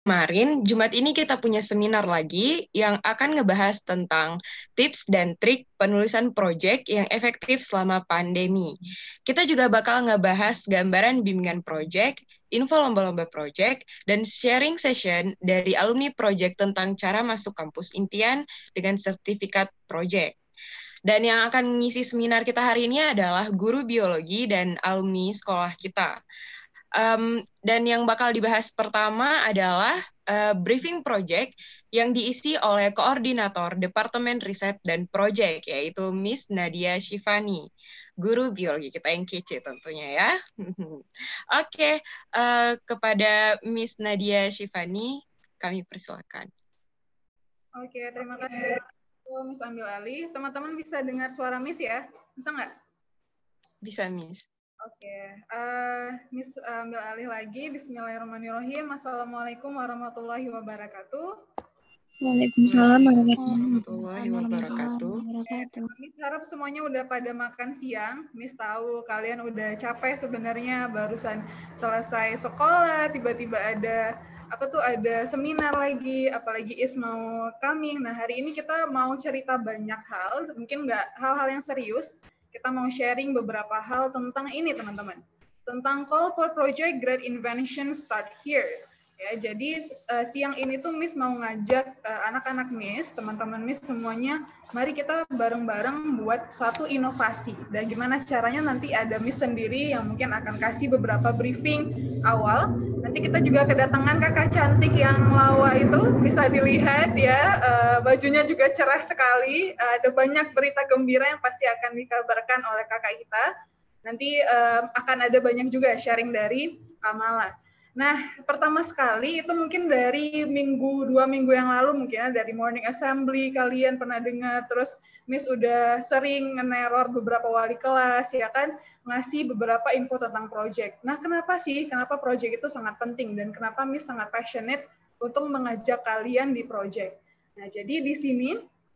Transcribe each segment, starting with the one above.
kemarin, Jumat ini kita punya seminar lagi yang akan ngebahas tentang tips dan trik penulisan proyek yang efektif selama pandemi. Kita juga bakal ngebahas gambaran bimbingan proyek, info lomba-lomba proyek, dan sharing session dari alumni proyek tentang cara masuk kampus impian dengan sertifikat proyek. Dan yang akan mengisi seminar kita hari ini adalah guru biologi dan alumni sekolah kita. Dan yang bakal dibahas pertama adalah briefing project yang diisi oleh koordinator Departemen Riset dan Project, yaitu Miss Nadia Shivani, guru biologi kita yang kece tentunya ya. Oke, kepada Miss Nadia Shivani, kami persilakan. Oke, terima kasih Miss ambil alih. Teman-teman bisa dengar suara Miss ya? Bisa nggak? Bisa, Miss. Oke, Miss ambil alih lagi. Bismillahirrahmanirrahim. Assalamualaikum warahmatullahi wabarakatuh. Waalaikumsalam warahmatullahi wabarakatuh. Miss harap semuanya udah pada makan siang. Miss tahu kalian udah capek sebenarnya, barusan selesai sekolah, tiba-tiba ada ada seminar lagi, apalagi Is mau coming. Nah, hari ini kita mau cerita banyak hal, mungkin nggak hal-hal yang serius. Kita mau sharing beberapa hal tentang ini, teman-teman. Tentang Call for Project Great Invention Start Here. Ya, jadi siang ini tuh Miss mau ngajak anak-anak Miss, teman-teman Miss semuanya, mari kita bareng-bareng buat satu inovasi. Dan gimana caranya nanti ada Miss sendiri yang mungkin akan kasih beberapa briefing awal. Nanti kita juga kedatangan kakak cantik yang lawa itu, bisa dilihat ya, bajunya juga cerah sekali. Ada banyak berita gembira yang pasti akan dikabarkan oleh kakak kita. Nanti akan ada banyak juga sharing dari Kamala. Nah, pertama sekali itu mungkin dari 2 minggu yang lalu mungkin dari morning assembly kalian pernah dengar, terus Miss udah sering nge-neror beberapa wali kelas ya kan, ngasih beberapa info tentang project. Nah, kenapa project itu sangat penting dan kenapa Miss sangat passionate untuk mengajak kalian di project. Nah, jadi di sini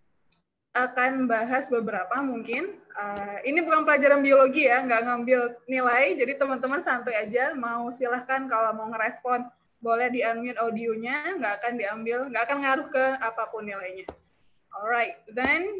akan bahas beberapa mungkin. Ini bukan pelajaran biologi ya, nggak ngambil nilai, jadi teman-teman santai aja, mau silahkan kalau mau ngerespon, boleh di-unmute audionya, nggak akan ngaruh ke apapun nilainya. Alright, then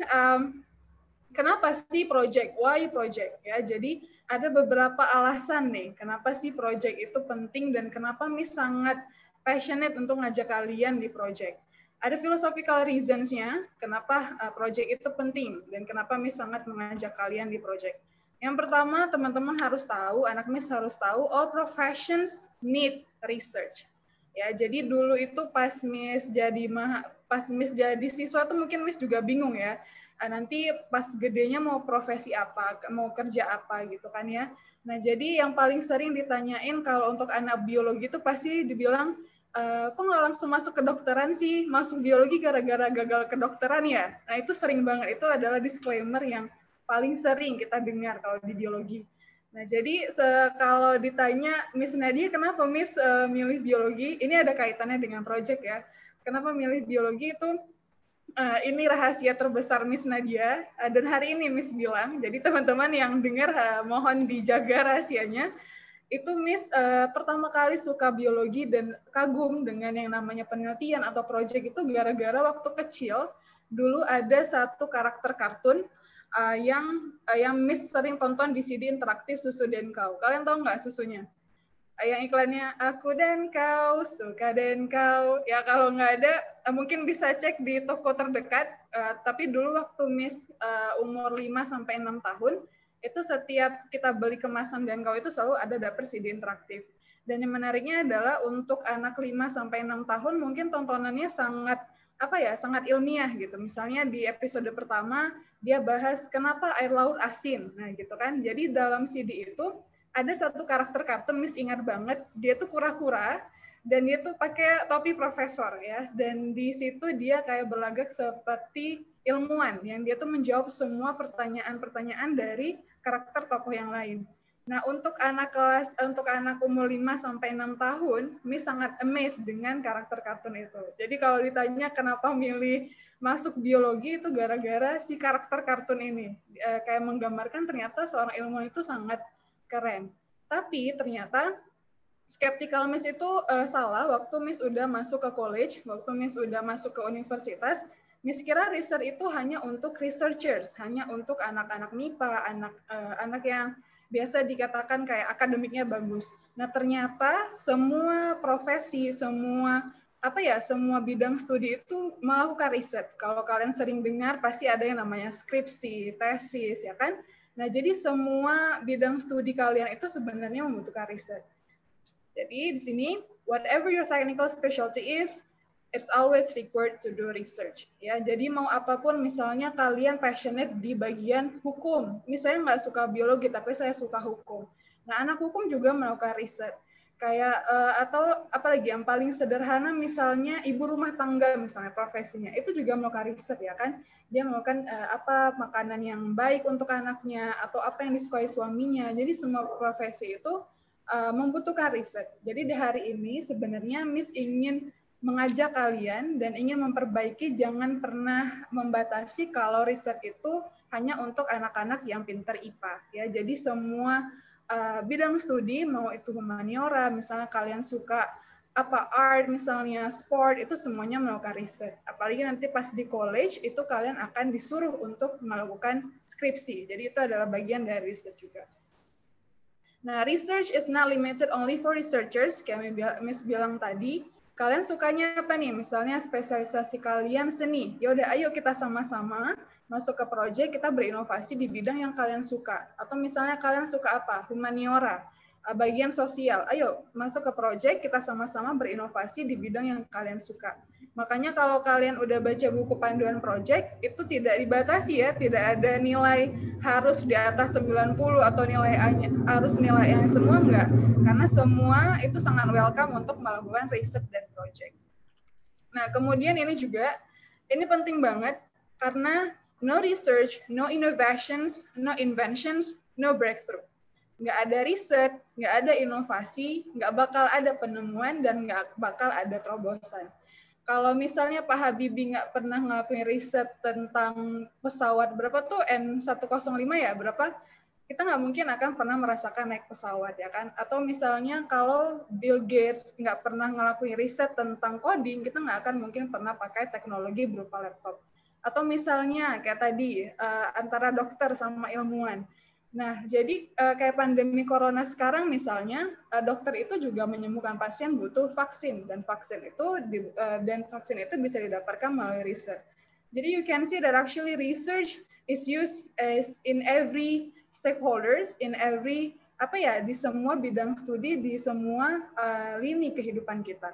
kenapa sih project? Why project? Ya, jadi ada beberapa alasan nih, kenapa sih project itu penting dan kenapa Miss sangat passionate untuk ngajak kalian di project. Ada philosophical reasons-nya kenapa project itu penting dan kenapa Miss sangat mengajak kalian di project. Yang pertama, teman-teman harus tahu, anak Miss harus tahu, all professions need research. Ya, jadi dulu itu pas Miss jadi siswa tuh mungkin Miss juga bingung ya. Nanti pas gedenya mau profesi apa, mau kerja apa gitu kan ya. Nah, jadi yang paling sering ditanyain kalau untuk anak biologi itu pasti dibilang, kok nggak langsung masuk kedokteran sih? Masuk biologi gara-gara gagal kedokteran ya? Nah, itu sering banget. Itu adalah disclaimer yang paling sering kita dengar kalau di biologi. Nah, jadi kalau ditanya, Miss Nadia, kenapa Miss milih biologi? Ini ada kaitannya dengan project ya. Kenapa milih biologi itu? Ini rahasia terbesar Miss Nadia. Dan hari ini Miss bilang, jadi teman-teman yang dengar mohon dijaga rahasianya. Itu Miss pertama kali suka biologi dan kagum dengan yang namanya penelitian atau proyek itu gara-gara waktu kecil dulu ada satu karakter kartun yang Miss sering tonton di CD interaktif Susu dan Kau. Kalian tahu nggak susunya? Yang iklannya aku dan kau, suka dan kau. Ya kalau nggak ada, mungkin bisa cek di toko terdekat. Tapi dulu waktu Miss umur 5-6 tahun, itu setiap kita beli kemasan dan kau itu selalu ada dapur CD interaktif. Dan yang menariknya adalah untuk anak 5-6 tahun mungkin tontonannya sangat sangat ilmiah gitu. Misalnya di episode pertama dia bahas kenapa air laut asin. Nah, gitu kan. Jadi dalam CD itu ada satu karakter kartun Miss ingat banget, dia tuh kura-kura dan dia tuh pakai topi profesor ya. Dan di situ dia kayak berlagak seperti ilmuwan yang dia tuh menjawab semua pertanyaan-pertanyaan dari karakter tokoh yang lain. Nah, untuk anak umur 5-6 tahun, Miss sangat amazed dengan karakter kartun itu. Jadi kalau ditanya kenapa milih masuk biologi itu gara-gara si karakter kartun ini. Kayak menggambarkan ternyata seorang ilmuwan itu sangat keren. Tapi ternyata skeptical Miss itu salah waktu Miss udah masuk ke college, waktu Miss udah masuk ke universitas. Miss kira research itu hanya untuk researchers, hanya untuk anak-anak MIPA, anak yang biasa dikatakan kayak akademiknya bagus. Nah, ternyata semua profesi, semua bidang studi itu melakukan riset. Kalau kalian sering dengar pasti ada yang namanya skripsi, tesis, ya kan? Nah, jadi semua bidang studi kalian itu sebenarnya membutuhkan riset. Jadi di sini, whatever your technical specialty is, it's always required to do research. Ya, jadi mau apapun, misalnya kalian passionate di bagian hukum, misalnya nggak suka biologi tapi saya suka hukum. Nah, anak hukum juga melakukan riset. Kayak atau apalagi yang paling sederhana, misalnya ibu rumah tangga, misalnya profesinya, itu juga melakukan riset, ya kan? Dia melakukan apa makanan yang baik untuk anaknya atau apa yang disukai suaminya. Jadi semua profesi itu membutuhkan riset. Jadi di hari ini sebenarnya Miss ingin mengajak kalian dan ingin memperbaiki, jangan pernah membatasi kalau riset itu hanya untuk anak-anak yang pintar IPA. Ya, jadi semua bidang studi, mau itu humaniora, misalnya kalian suka art, misalnya sport, itu semuanya melakukan riset. Apalagi nanti pas di college itu kalian akan disuruh untuk melakukan skripsi. Jadi itu adalah bagian dari riset juga. Nah, research is not limited only for researchers, kayak Miss bilang tadi. Kalian sukanya apa nih? Misalnya spesialisasi kalian seni. Ya udah, ayo kita sama-sama masuk ke proyek, kita berinovasi di bidang yang kalian suka. Atau misalnya kalian suka apa? Humaniora, bagian sosial. Ayo masuk ke proyek, kita sama-sama berinovasi di bidang yang kalian suka. Makanya kalau kalian udah baca buku panduan project, itu tidak dibatasi ya, tidak ada nilai harus di atas 90 atau nilai A-nya, harus nilai yang semua, enggak. Karena semua itu sangat welcome untuk melakukan riset dan project. Nah, kemudian ini juga, ini penting banget, karena no research, no innovations, no inventions, no breakthrough. Nggak ada riset, nggak ada inovasi, nggak bakal ada penemuan, dan nggak bakal ada terobosan. Kalau misalnya Pak Habibie nggak pernah ngelakuin riset tentang pesawat, berapa tuh N105 ya, berapa? Kita nggak mungkin akan pernah merasakan naik pesawat, ya kan? Atau misalnya kalau Bill Gates nggak pernah ngelakuin riset tentang coding, kita nggak akan mungkin pernah pakai teknologi berupa laptop. Atau misalnya kayak tadi, antara dokter sama ilmuwan. Nah, jadi kayak pandemi corona sekarang misalnya, dokter itu juga menyembuhkan pasien butuh vaksin, dan vaksin itu bisa didapatkan melalui riset. Jadi you can see that actually research is used as in every stakeholders, in every di semua bidang studi, di semua lini kehidupan kita.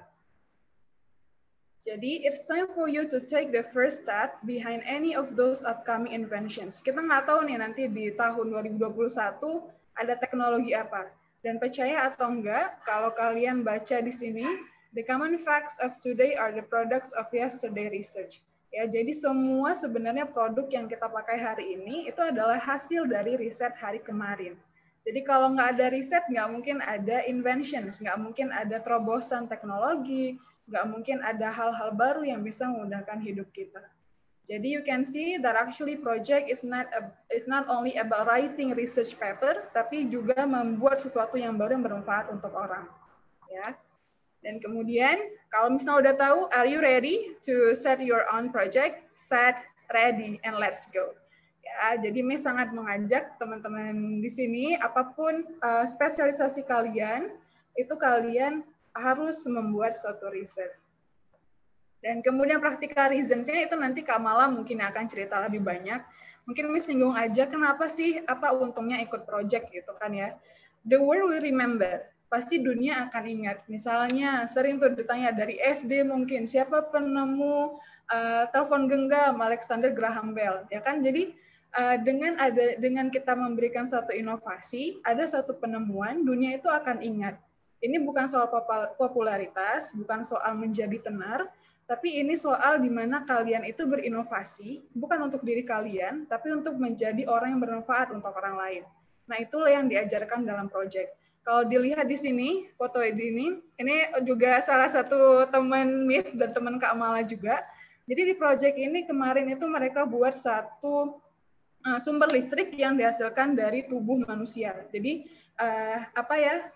Jadi, it's time for you to take the first step behind any of those upcoming inventions. Kita nggak tahu nih nanti di tahun 2021 ada teknologi apa. Dan percaya atau enggak, kalau kalian baca di sini, the common facts of today are the products of yesterday research. Ya, jadi semua sebenarnya produk yang kita pakai hari ini itu adalah hasil dari riset hari kemarin. Jadi kalau nggak ada riset, nggak mungkin ada inventions, nggak mungkin ada terobosan teknologi, nggak mungkin ada hal-hal baru yang bisa memudahkan hidup kita. Jadi you can see that actually project is not only about writing research paper, tapi juga membuat sesuatu yang baru yang bermanfaat untuk orang. Ya. Dan kemudian kalau misalnya udah tahu, are you ready to set your own project? Set, ready, and let's go. Ya, jadi Miss sangat mengajak teman-teman di sini, apapun spesialisasi kalian, itu kalian harus membuat suatu riset. Dan kemudian practical reasons-nya itu nanti Kak Mala mungkin akan cerita lebih banyak. Mungkin Miss singgung aja kenapa sih, apa untungnya ikut project gitu kan ya. The world will remember. Pasti dunia akan ingat. Misalnya sering tuh ditanya dari SD mungkin, siapa penemu telepon genggam, Alexander Graham Bell. Ya kan, jadi dengan kita memberikan satu inovasi, ada satu penemuan, dunia itu akan ingat. Ini bukan soal popularitas, bukan soal menjadi tenar, tapi ini soal di mana kalian itu berinovasi, bukan untuk diri kalian, tapi untuk menjadi orang yang bermanfaat untuk orang lain. Nah, itulah yang diajarkan dalam proyek. Kalau dilihat di sini, foto ini juga salah satu teman Miss dan teman Kak Mala juga. Jadi di proyek ini kemarin itu mereka buat satu sumber listrik yang dihasilkan dari tubuh manusia. Jadi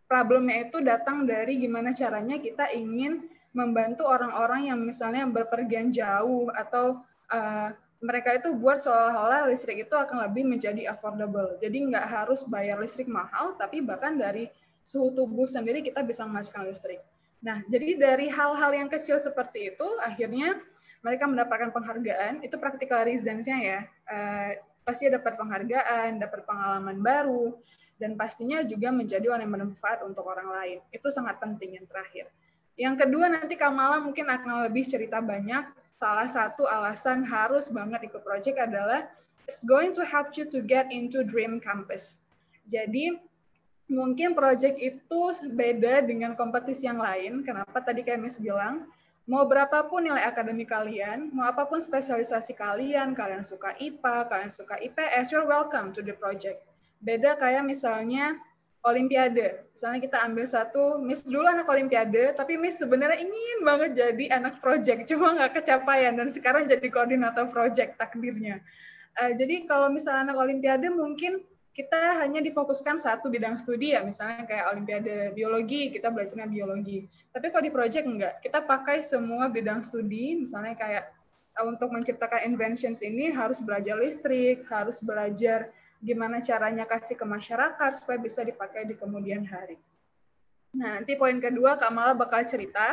problemnya itu datang dari gimana caranya kita ingin membantu orang-orang yang misalnya berpergian jauh atau mereka itu buat seolah-olah listrik itu akan lebih menjadi affordable. Jadi nggak harus bayar listrik mahal, tapi bahkan dari suhu tubuh sendiri kita bisa menghasilkan listrik. Nah, jadi dari hal-hal yang kecil seperti itu, akhirnya mereka mendapatkan penghargaan. Itu practical reasons-nya ya. Pasti dapat penghargaan, dapat pengalaman baru, dan pastinya juga menjadi orang yang bermanfaat untuk orang lain. Itu sangat penting yang terakhir. Yang kedua, nanti Kamala mungkin akan lebih cerita banyak. Salah satu alasan harus banget ikut project adalah it's going to help you to get into dream campus. Jadi, mungkin project itu beda dengan kompetisi yang lain. Kenapa? Tadi kayak Miss bilang, mau berapapun nilai akademik kalian, mau apapun spesialisasi kalian suka IPA, kalian suka IPS, you're welcome to the project. Beda kayak misalnya Olimpiade. Misalnya kita ambil satu, Miss dulu anak Olimpiade, tapi Miss sebenarnya ingin banget jadi anak project, cuma nggak kecapaian, dan sekarang jadi koordinator project takdirnya. Jadi kalau misalnya anak Olimpiade mungkin kita hanya difokuskan satu bidang studi ya, misalnya kayak Olimpiade Biologi, kita belajarnya biologi. Tapi kalau di project enggak, kita pakai semua bidang studi, misalnya kayak untuk menciptakan inventions ini harus belajar listrik, harus belajar gimana caranya kasih ke masyarakat supaya bisa dipakai di kemudian hari. Nah, nanti poin kedua, Kak Mala bakal cerita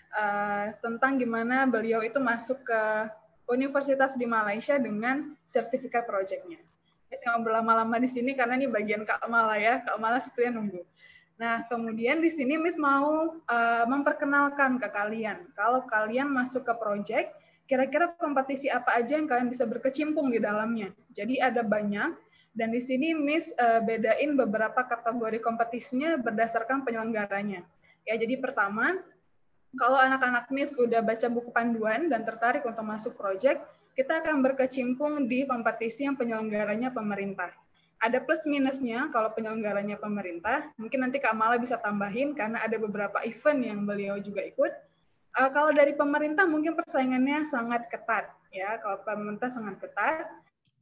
tentang gimana beliau itu masuk ke universitas di Malaysia dengan sertifikat project-nya. Saya ngobrol lama-lama di sini karena ini bagian Kak Mala ya. Kak Mala sekalian nunggu. Nah, kemudian di sini Miss mau memperkenalkan ke kalian. Kalau kalian masuk ke project, kira-kira kompetisi apa aja yang kalian bisa berkecimpung di dalamnya. Jadi ada banyak, dan di sini Miss bedain beberapa kategori kompetisinya berdasarkan penyelenggaranya. Ya, jadi pertama, kalau anak-anak Miss udah baca buku panduan dan tertarik untuk masuk project, kita akan berkecimpung di kompetisi yang penyelenggaranya pemerintah. Ada plus minusnya kalau penyelenggaranya pemerintah. Mungkin nanti Kak Mala bisa tambahin karena ada beberapa event yang beliau juga ikut. Kalau dari pemerintah mungkin persaingannya sangat ketat ya. Kalau pemerintah sangat ketat,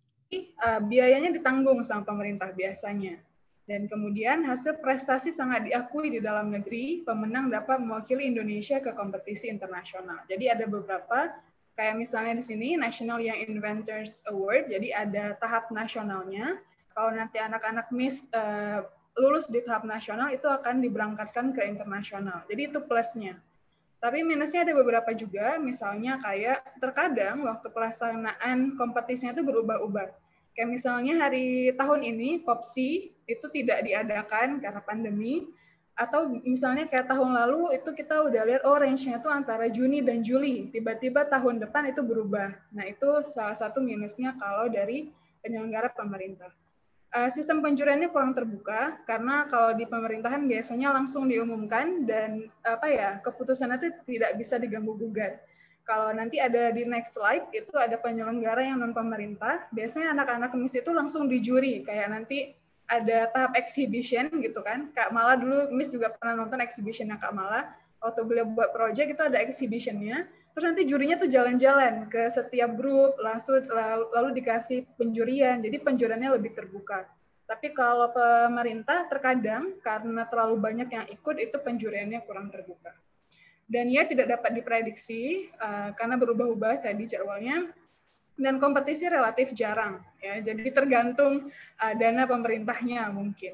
biayanya ditanggung sama pemerintah biasanya. Dan kemudian hasil prestasi sangat diakui di dalam negeri, pemenang dapat mewakili Indonesia ke kompetisi internasional. Jadi ada beberapa, kayak misalnya di sini National Young Inventors Award, jadi ada tahap nasionalnya. Kalau nanti anak-anak Miss lulus di tahap nasional, itu akan diberangkatkan ke internasional. Jadi itu plusnya. Tapi minusnya ada beberapa juga, misalnya kayak terkadang waktu pelaksanaan kompetisinya itu berubah-ubah. Kayak misalnya hari tahun ini, Kopsi itu tidak diadakan karena pandemi, atau misalnya kayak tahun lalu itu kita udah lihat, oh range-nya itu antara Juni dan Juli, tiba-tiba tahun depan itu berubah. Nah itu salah satu minusnya kalau dari penyelenggara pemerintah. Sistem penjuriannya kurang terbuka karena kalau di pemerintahan biasanya langsung diumumkan dan keputusannya itu tidak bisa diganggu gugat. Kalau nanti ada di next slide itu ada penyelenggara yang non pemerintah, biasanya anak-anak Miss itu langsung dijuri, kayak nanti ada tahap exhibition gitu kan. Kak Mala dulu Miss juga pernah nonton exhibition-nya Kak Mala. Waktu beliau buat project itu ada exhibition-nya. Terus nanti jurinya tuh jalan-jalan ke setiap grup, lalu dikasih penjurian. Jadi penjuriannya lebih terbuka. Tapi kalau pemerintah terkadang karena terlalu banyak yang ikut itu penjuriannya kurang terbuka. Dan ya tidak dapat diprediksi karena berubah-ubah tadi jadwalnya. Dan kompetisi relatif jarang. Ya, jadi tergantung dana pemerintahnya mungkin.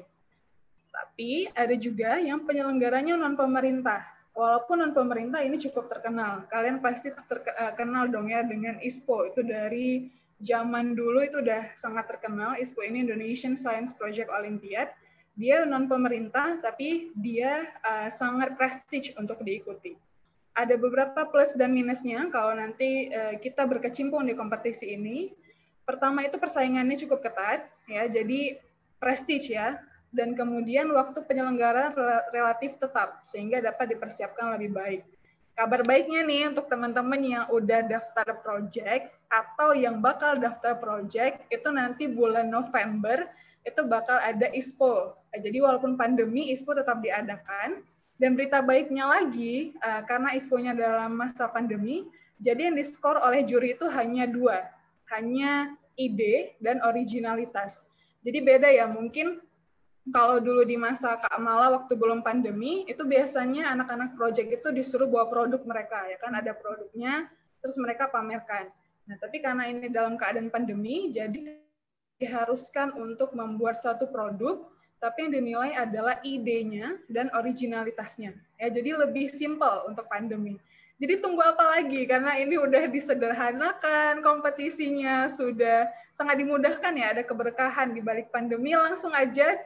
Tapi ada juga yang penyelenggaranya non-pemerintah. Walaupun non-pemerintah ini cukup terkenal. Kalian pasti terkenal dong ya dengan ISPO. Itu dari zaman dulu itu udah sangat terkenal. ISPO ini Indonesian Science Project Olympiad. Dia non-pemerintah, tapi dia sangat prestige untuk diikuti. Ada beberapa plus dan minusnya kalau nanti kita berkecimpung di kompetisi ini. Pertama itu persaingannya cukup ketat, ya, jadi prestige ya. Dan kemudian waktu penyelenggara relatif tetap, sehingga dapat dipersiapkan lebih baik. Kabar baiknya nih untuk teman-teman yang udah daftar project atau yang bakal daftar project, itu nanti bulan November itu bakal ada ISPO. Jadi walaupun pandemi, ISPO tetap diadakan. Dan berita baiknya lagi, karena ISPO-nya dalam masa pandemi, jadi yang diskor oleh juri itu hanya 2, hanya ide dan originalitas. Jadi beda ya, mungkin Kalau dulu di masa Kak Mala waktu belum pandemi, itu biasanya anak-anak project itu disuruh bawa produk mereka, ya kan ada produknya, terus mereka pamerkan. Nah, tapi karena ini dalam keadaan pandemi, jadi diharuskan untuk membuat satu produk, tapi yang dinilai adalah idenya dan originalitasnya. Ya, jadi lebih simpel untuk pandemi. Jadi tunggu apa lagi? Karena ini udah disederhanakan, kompetisinya sudah sangat dimudahkan ya, ada keberkahan di balik pandemi, langsung aja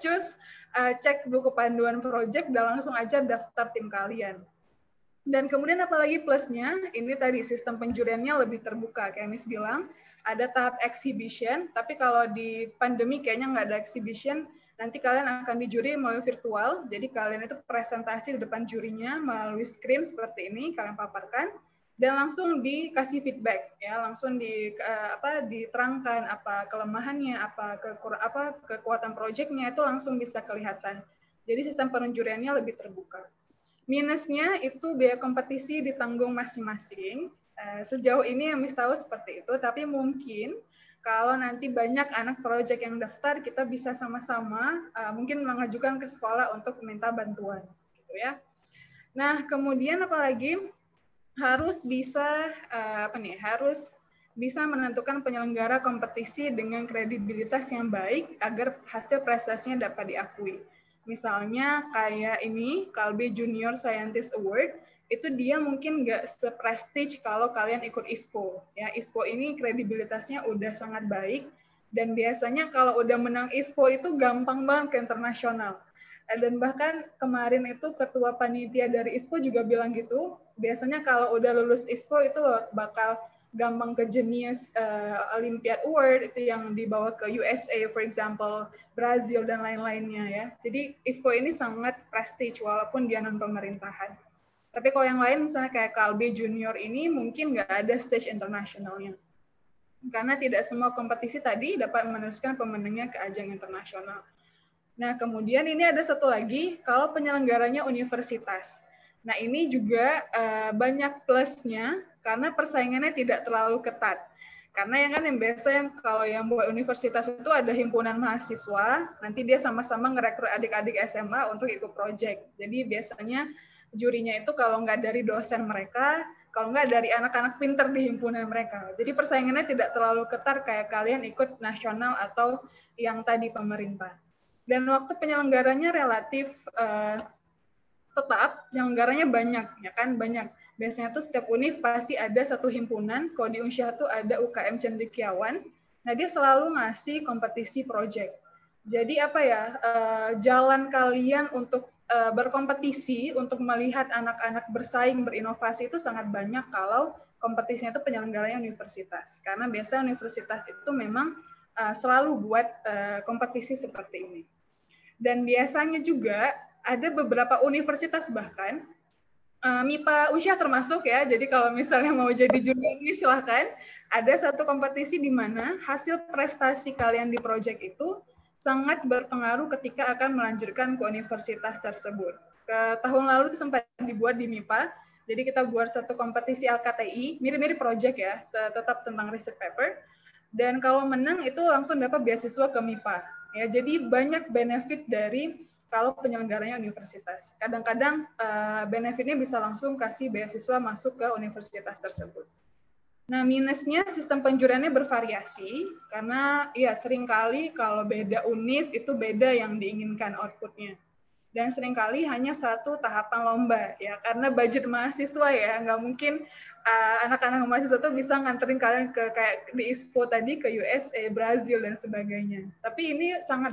cek buku panduan project dan langsung aja daftar tim kalian. Dan kemudian apalagi plusnya, ini tadi sistem penjuriannya lebih terbuka, kayak Miss bilang, ada tahap exhibition, tapi kalau di pandemi kayaknya nggak ada exhibition, nanti kalian akan dijuri melalui virtual, jadi kalian itu presentasi di depan jurinya melalui screen seperti ini, kalian paparkan, dan langsung dikasih feedback, ya langsung diterangkan apa kelemahannya, apa kekuatan proyeknya itu langsung bisa kelihatan. Jadi sistem penjuriannya lebih terbuka. Minusnya itu biaya kompetisi ditanggung masing-masing. Sejauh ini yang Miss tahu seperti itu, tapi mungkin kalau nanti banyak anak proyek yang daftar, kita bisa sama-sama mungkin mengajukan ke sekolah untuk meminta bantuan, gitu ya. Nah, kemudian apalagi harus bisa harus bisa menentukan penyelenggara kompetisi dengan kredibilitas yang baik agar hasil prestasinya dapat diakui. Misalnya kayak ini, Kalbe Junior Scientist Award, itu dia mungkin nggak se-prestige kalau kalian ikut ISPO. Ya, ISPO ini kredibilitasnya udah sangat baik, dan biasanya kalau udah menang ISPO itu gampang banget ke internasional. Dan bahkan kemarin itu ketua panitia dari ISPO juga bilang gitu, biasanya kalau udah lulus ISPO itu bakal gampang ke Genius Olympiad Award, itu yang dibawa ke USA, for example, Brazil, dan lain-lainnya ya. Jadi ISPO ini sangat prestige walaupun dia non-pemerintahan. Tapi kalau yang lain, misalnya kayak Kalbe Junior ini, mungkin nggak ada stage internasionalnya. Karena tidak semua kompetisi tadi dapat meneruskan pemenangnya ke ajang internasional. Nah, kemudian ini ada satu lagi, kalau penyelenggaranya universitas. Nah, ini juga banyak plusnya, karena persaingannya tidak terlalu ketat. Karena yang biasa kalau yang buat universitas itu ada himpunan mahasiswa, nanti dia sama-sama ngerekrut adik-adik SMA untuk ikut project. Jadi biasanya jurinya itu kalau nggak dari dosen mereka, kalau nggak dari anak-anak pinter di himpunan mereka. Jadi persaingannya tidak terlalu ketat kayak kalian ikut nasional atau yang tadi pemerintah. Dan waktu penyelenggaranya relatif tetap, penyelenggaranya banyak, ya kan, banyak. Biasanya tuh setiap univ pasti ada satu himpunan, kalau di Unsyah tuh ada UKM Cendekiawan, nah dia selalu ngasih kompetisi project. Jadi apa ya, jalan kalian untuk berkompetisi, untuk melihat anak-anak bersaing, berinovasi itu sangat banyak kalau kompetisinya itu penyelenggaranya universitas. Karena biasanya universitas itu memang selalu buat kompetisi seperti ini. Dan biasanya juga ada beberapa universitas bahkan, MIPA Unsyah termasuk ya, jadi kalau misalnya mau jadi junior ini silahkan, ada satu kompetisi di mana hasil prestasi kalian di proyek itu sangat berpengaruh ketika akan melanjutkan ke universitas tersebut. Ke tahun lalu itu sempat dibuat di MIPA, jadi kita buat satu kompetisi LKTI, mirip-mirip proyek ya, tetap tentang research paper, dan kalau menang itu langsung dapat beasiswa ke MIPA. Ya, jadi banyak benefit dari kalau penyelenggaranya universitas. Kadang-kadang benefitnya bisa langsung kasih beasiswa masuk ke universitas tersebut. Nah, minusnya sistem penjuriannya bervariasi, karena ya seringkali kalau beda univ itu beda yang diinginkan outputnya. Dan seringkali hanya satu tahapan lomba, ya karena budget mahasiswa ya, nggak mungkin anak-anak mahasiswa itu bisa nganterin kalian ke kayak di ISPO tadi ke USA, Brazil, dan sebagainya. Tapi ini sangat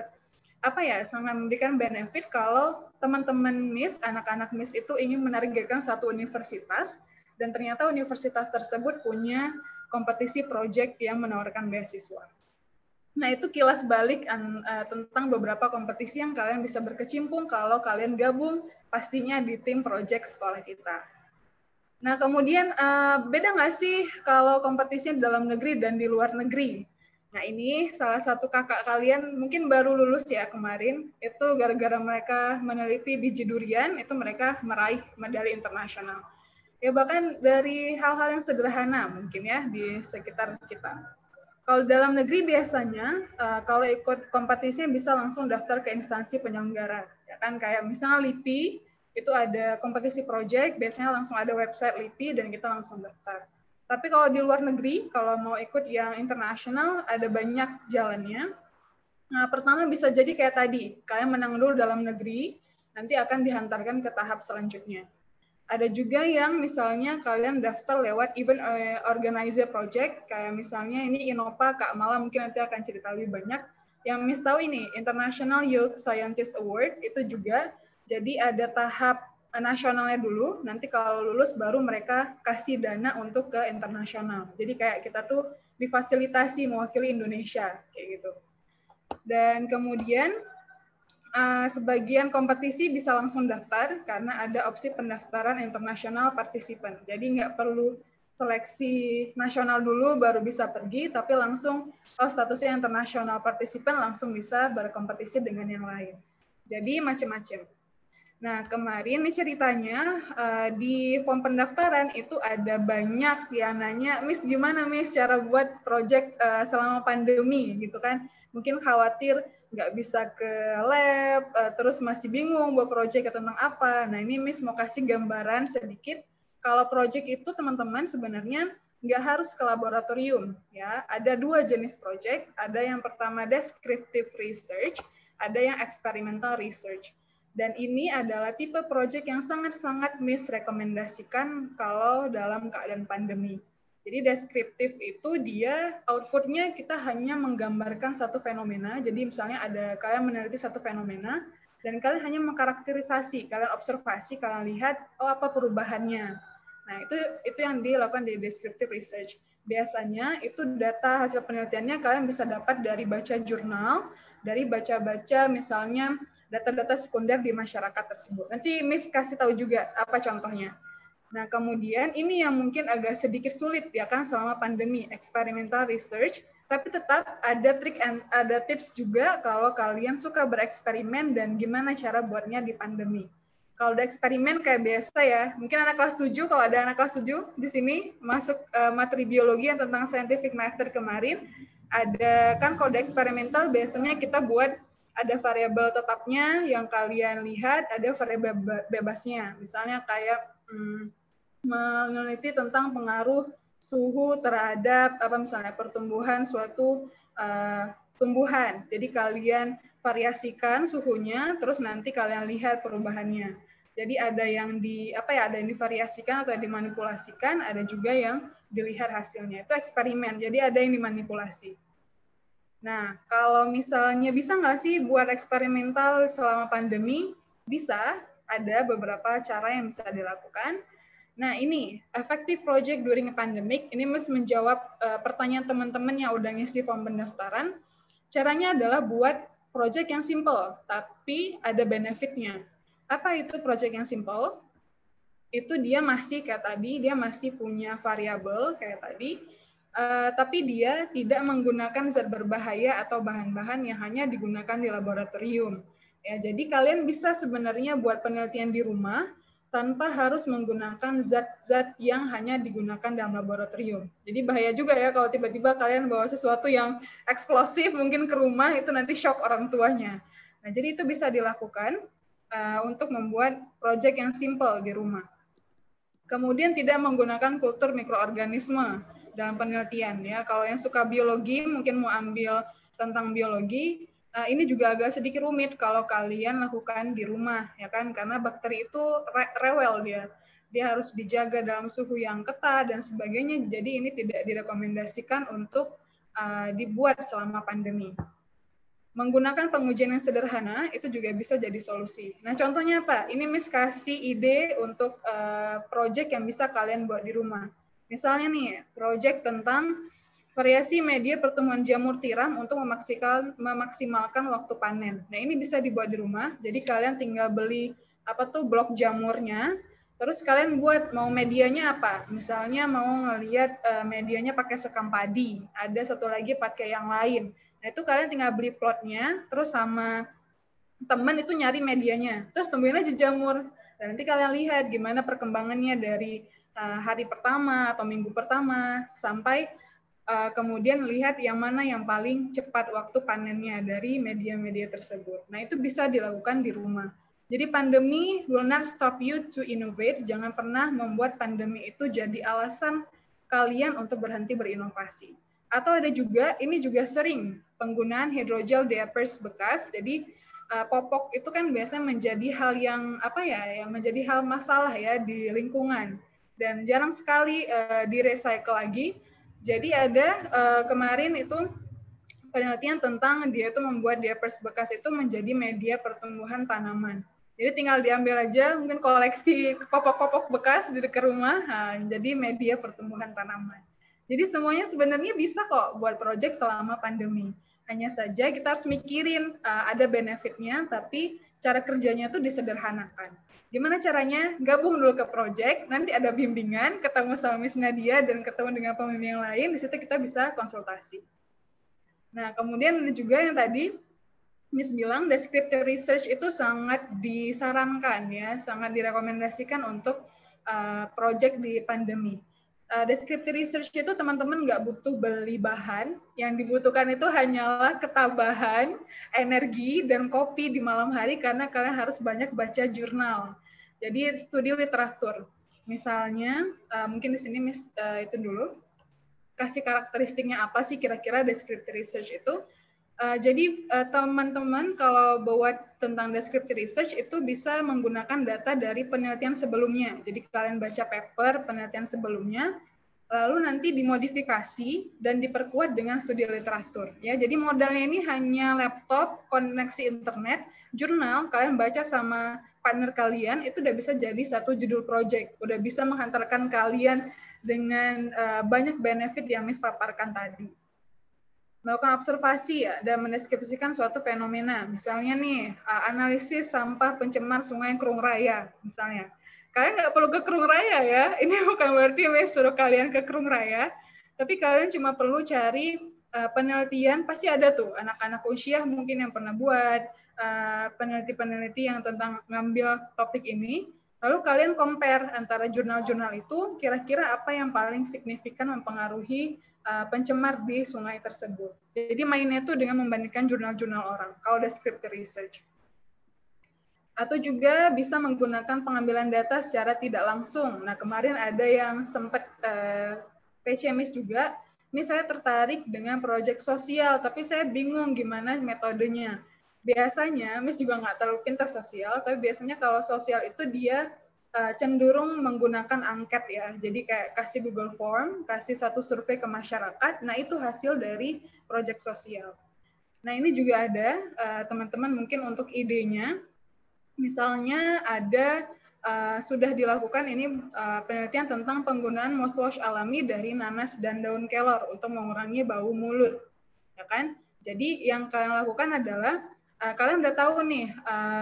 sangat memberikan benefit kalau teman-teman MIS, anak-anak MIS itu ingin menargetkan satu universitas, dan ternyata universitas tersebut punya kompetisi proyek yang menawarkan beasiswa. Nah, itu kilas balik tentang beberapa kompetisi yang kalian bisa berkecimpung kalau kalian gabung pastinya di tim proyek sekolah kita. Nah, kemudian beda nggak sih kalau kompetisinya di dalam negeri dan di luar negeri? Nah, ini salah satu kakak kalian mungkin baru lulus ya kemarin, itu gara-gara mereka meneliti biji durian, itu mereka meraih medali internasional. Ya, bahkan dari hal-hal yang sederhana mungkin ya di sekitar kita. Kalau dalam negeri biasanya kalau ikut kompetisinya bisa langsung daftar ke instansi penyelenggara, ya kan, kayak misalnya LIPI itu ada kompetisi project, biasanya langsung ada website LIPI dan kita langsung daftar. Tapi kalau di luar negeri, kalau mau ikut yang internasional, ada banyak jalannya. Nah, pertama bisa jadi kayak tadi, kalian menang dulu dalam negeri, nanti akan dihantarkan ke tahap selanjutnya. Ada juga yang misalnya kalian daftar lewat event organizer project, kayak misalnya ini Innova, Kak Mala mungkin nanti akan cerita lebih banyak. Yang Miss tahu ini, International Youth Scientist Award, itu juga jadi ada tahap nasionalnya dulu, nanti kalau lulus baru mereka kasih dana untuk ke internasional. Jadi kayak kita tuh difasilitasi mewakili Indonesia, kayak gitu. Dan kemudian sebagian kompetisi bisa langsung daftar karena ada opsi pendaftaran internasional participant. Jadi nggak perlu seleksi nasional dulu baru bisa pergi, tapi langsung statusnya internasional participant langsung bisa berkompetisi dengan yang lain. Jadi macam-macam. Nah, kemarin nih ceritanya di form pendaftaran itu ada banyak yang nanya, Miss gimana Miss cara buat project selama pandemi gitu kan. Mungkin khawatir nggak bisa ke lab, terus masih bingung buat project tentang apa. Nah, ini Miss mau kasih gambaran sedikit. Kalau project itu teman-teman sebenarnya nggak harus ke laboratorium. Ya, ada dua jenis project. Ada yang pertama descriptive research, ada yang experimental research. Dan ini adalah tipe project yang sangat-sangat Miss rekomendasikan kalau dalam keadaan pandemi. Jadi deskriptif itu dia outputnya kita hanya menggambarkan satu fenomena. Jadi misalnya ada kalian meneliti satu fenomena dan kalian hanya mengkarakterisasi, kalian observasi, kalian lihat oh apa perubahannya. Nah itu yang dilakukan di descriptive research. Biasanya itu data hasil penelitiannya kalian bisa dapat dari baca jurnal, dari baca-baca misalnya data-data sekunder di masyarakat tersebut. Nanti Miss kasih tahu juga apa contohnya. Nah, kemudian ini yang mungkin agak sedikit sulit ya kan selama pandemi, experimental research, tapi tetap ada trik and ada tips juga kalau kalian suka bereksperimen dan gimana cara buatnya di pandemi. Kalau udah eksperimen kayak biasa ya, mungkin anak kelas 7, kalau ada anak kelas 7 di sini masuk materi biologi yang tentang scientific method kemarin, ada kan kalau udah eksperimental biasanya kita buat ada variabel tetapnya yang kalian lihat, ada variabel bebasnya. Misalnya kayak meneliti tentang pengaruh suhu terhadap apa misalnya pertumbuhan suatu tumbuhan. Jadi kalian variasikan suhunya, terus nanti kalian lihat perubahannya. Jadi ada yang ada yang divariasikan atau dimanipulasikan, ada juga yang dilihat hasilnya. Itu eksperimen. Jadi ada yang dimanipulasi. Nah, kalau misalnya bisa nggak sih buat eksperimental selama pandemi? Bisa, ada beberapa cara yang bisa dilakukan. Nah, ini effective project during a pandemic. Ini mesti menjawab pertanyaan teman-teman yang udah ngisi form pendaftaran. Caranya adalah buat project yang simple, tapi ada benefitnya. Apa itu project yang simple? Itu dia masih kayak tadi, dia masih punya variabel kayak tadi, tapi dia tidak menggunakan zat berbahaya atau bahan-bahan yang hanya digunakan di laboratorium. Ya, jadi kalian bisa sebenarnya buat penelitian di rumah tanpa harus menggunakan zat-zat yang hanya digunakan dalam laboratorium. Jadi bahaya juga ya kalau tiba-tiba kalian bawa sesuatu yang eksplosif mungkin ke rumah, itu nanti shock orang tuanya. Nah, jadi itu bisa dilakukan untuk membuat project yang simple di rumah. Kemudian tidak menggunakan kultur mikroorganisme dalam penelitian ya. Kalau yang suka biologi mungkin mau ambil tentang biologi, ini juga agak sedikit rumit kalau kalian lakukan di rumah ya kan, karena bakteri itu rewel dia. Dia harus dijaga dalam suhu yang ketat dan sebagainya. Jadi ini tidak direkomendasikan untuk dibuat selama pandemi. Menggunakan pengujian yang sederhana itu juga bisa jadi solusi. Nah, contohnya apa? Ini Miss kasih ide untuk project yang bisa kalian buat di rumah. Misalnya nih, project tentang variasi media pertumbuhan jamur tiram untuk memaksimalkan waktu panen. Nah, ini bisa dibuat di rumah. Jadi kalian tinggal beli blok jamurnya, terus kalian buat mau medianya apa? Misalnya mau ngelihat medianya pakai sekam padi, ada satu lagi pakai yang lain. Nah, itu kalian tinggal beli plotnya, terus sama teman itu nyari medianya, terus tumbuhin aja jamur. Dan nanti kalian lihat gimana perkembangannya dari hari pertama atau minggu pertama sampai kemudian lihat yang mana yang paling cepat waktu panennya dari media-media tersebut. Nah, itu bisa dilakukan di rumah. Jadi pandemi will not stop you to innovate. Jangan pernah membuat pandemi itu jadi alasan kalian untuk berhenti berinovasi. Atau ada juga, ini juga sering, penggunaan hidrogel diapers bekas. Jadi popok itu kan biasanya menjadi hal yang yang menjadi hal masalah ya di lingkungan dan jarang sekali di-recycle lagi. Jadi ada kemarin itu penelitian tentang dia itu membuat diapers bekas itu menjadi media pertumbuhan tanaman. Jadi tinggal diambil aja mungkin koleksi popok-popok bekas di dekat rumah, jadi media pertumbuhan tanaman. Jadi semuanya sebenarnya bisa kok buat proyek selama pandemi. Hanya saja kita harus mikirin ada benefitnya, tapi cara kerjanya itu disederhanakan. Gimana caranya? Gabung dulu ke proyek, nanti ada bimbingan, ketemu sama Miss Nadia dan ketemu dengan pembimbing yang lain, di situ kita bisa konsultasi. Nah, kemudian ada juga yang tadi Miss bilang, descriptive research itu sangat disarankan ya, sangat direkomendasikan untuk proyek di pandemi. Descriptive research itu teman-teman nggak butuh beli bahan, yang dibutuhkan itu hanyalah ketabahan, energi, dan kopi di malam hari karena kalian harus banyak baca jurnal. Jadi studi literatur. Misalnya, mungkin di sini Miss itu dulu, kasih karakteristiknya apa sih kira-kira descriptive research itu. Jadi teman-teman kalau buat tentang descriptive research itu bisa menggunakan data dari penelitian sebelumnya. Jadi kalian baca paper penelitian sebelumnya, lalu nanti dimodifikasi dan diperkuat dengan studi literatur. Ya, jadi modalnya ini hanya laptop, koneksi internet, jurnal, kalian baca sama partner kalian, itu udah bisa jadi satu judul project. Udah bisa menghantarkan kalian dengan banyak benefit yang Miss paparkan tadi. Melakukan observasi ya, dan mendeskripsikan suatu fenomena. Misalnya nih, analisis sampah pencemar sungai Kerung Raya, misalnya. Kalian nggak perlu ke Kerung Raya ya, ini bukan berarti suruh kalian ke Kerung Raya, tapi kalian cuma perlu cari penelitian, pasti ada tuh anak-anak usia mungkin yang pernah buat peneliti-peneliti yang tentang ngambil topik ini, lalu kalian compare antara jurnal-jurnal itu, kira-kira apa yang paling signifikan mempengaruhi pencemar di sungai tersebut. Jadi mainnya itu dengan membandingkan jurnal-jurnal orang, kalau descriptive research. Atau juga bisa menggunakan pengambilan data secara tidak langsung. Nah, kemarin ada yang sempat PCMIS juga, ini saya tertarik dengan proyek sosial, tapi saya bingung gimana metodenya. Biasanya, Miss juga nggak terlalu pintar sosial, tapi biasanya kalau sosial itu dia cenderung menggunakan angket ya. Jadi kayak kasih Google Form, kasih satu survei ke masyarakat, nah itu hasil dari proyek sosial. Nah ini juga ada, teman-teman mungkin untuk idenya, misalnya ada sudah dilakukan ini penelitian tentang penggunaan mouthwash alami dari nanas dan daun kelor untuk mengurangi bau mulut, ya kan? Jadi yang kalian lakukan adalah kalian udah tahu nih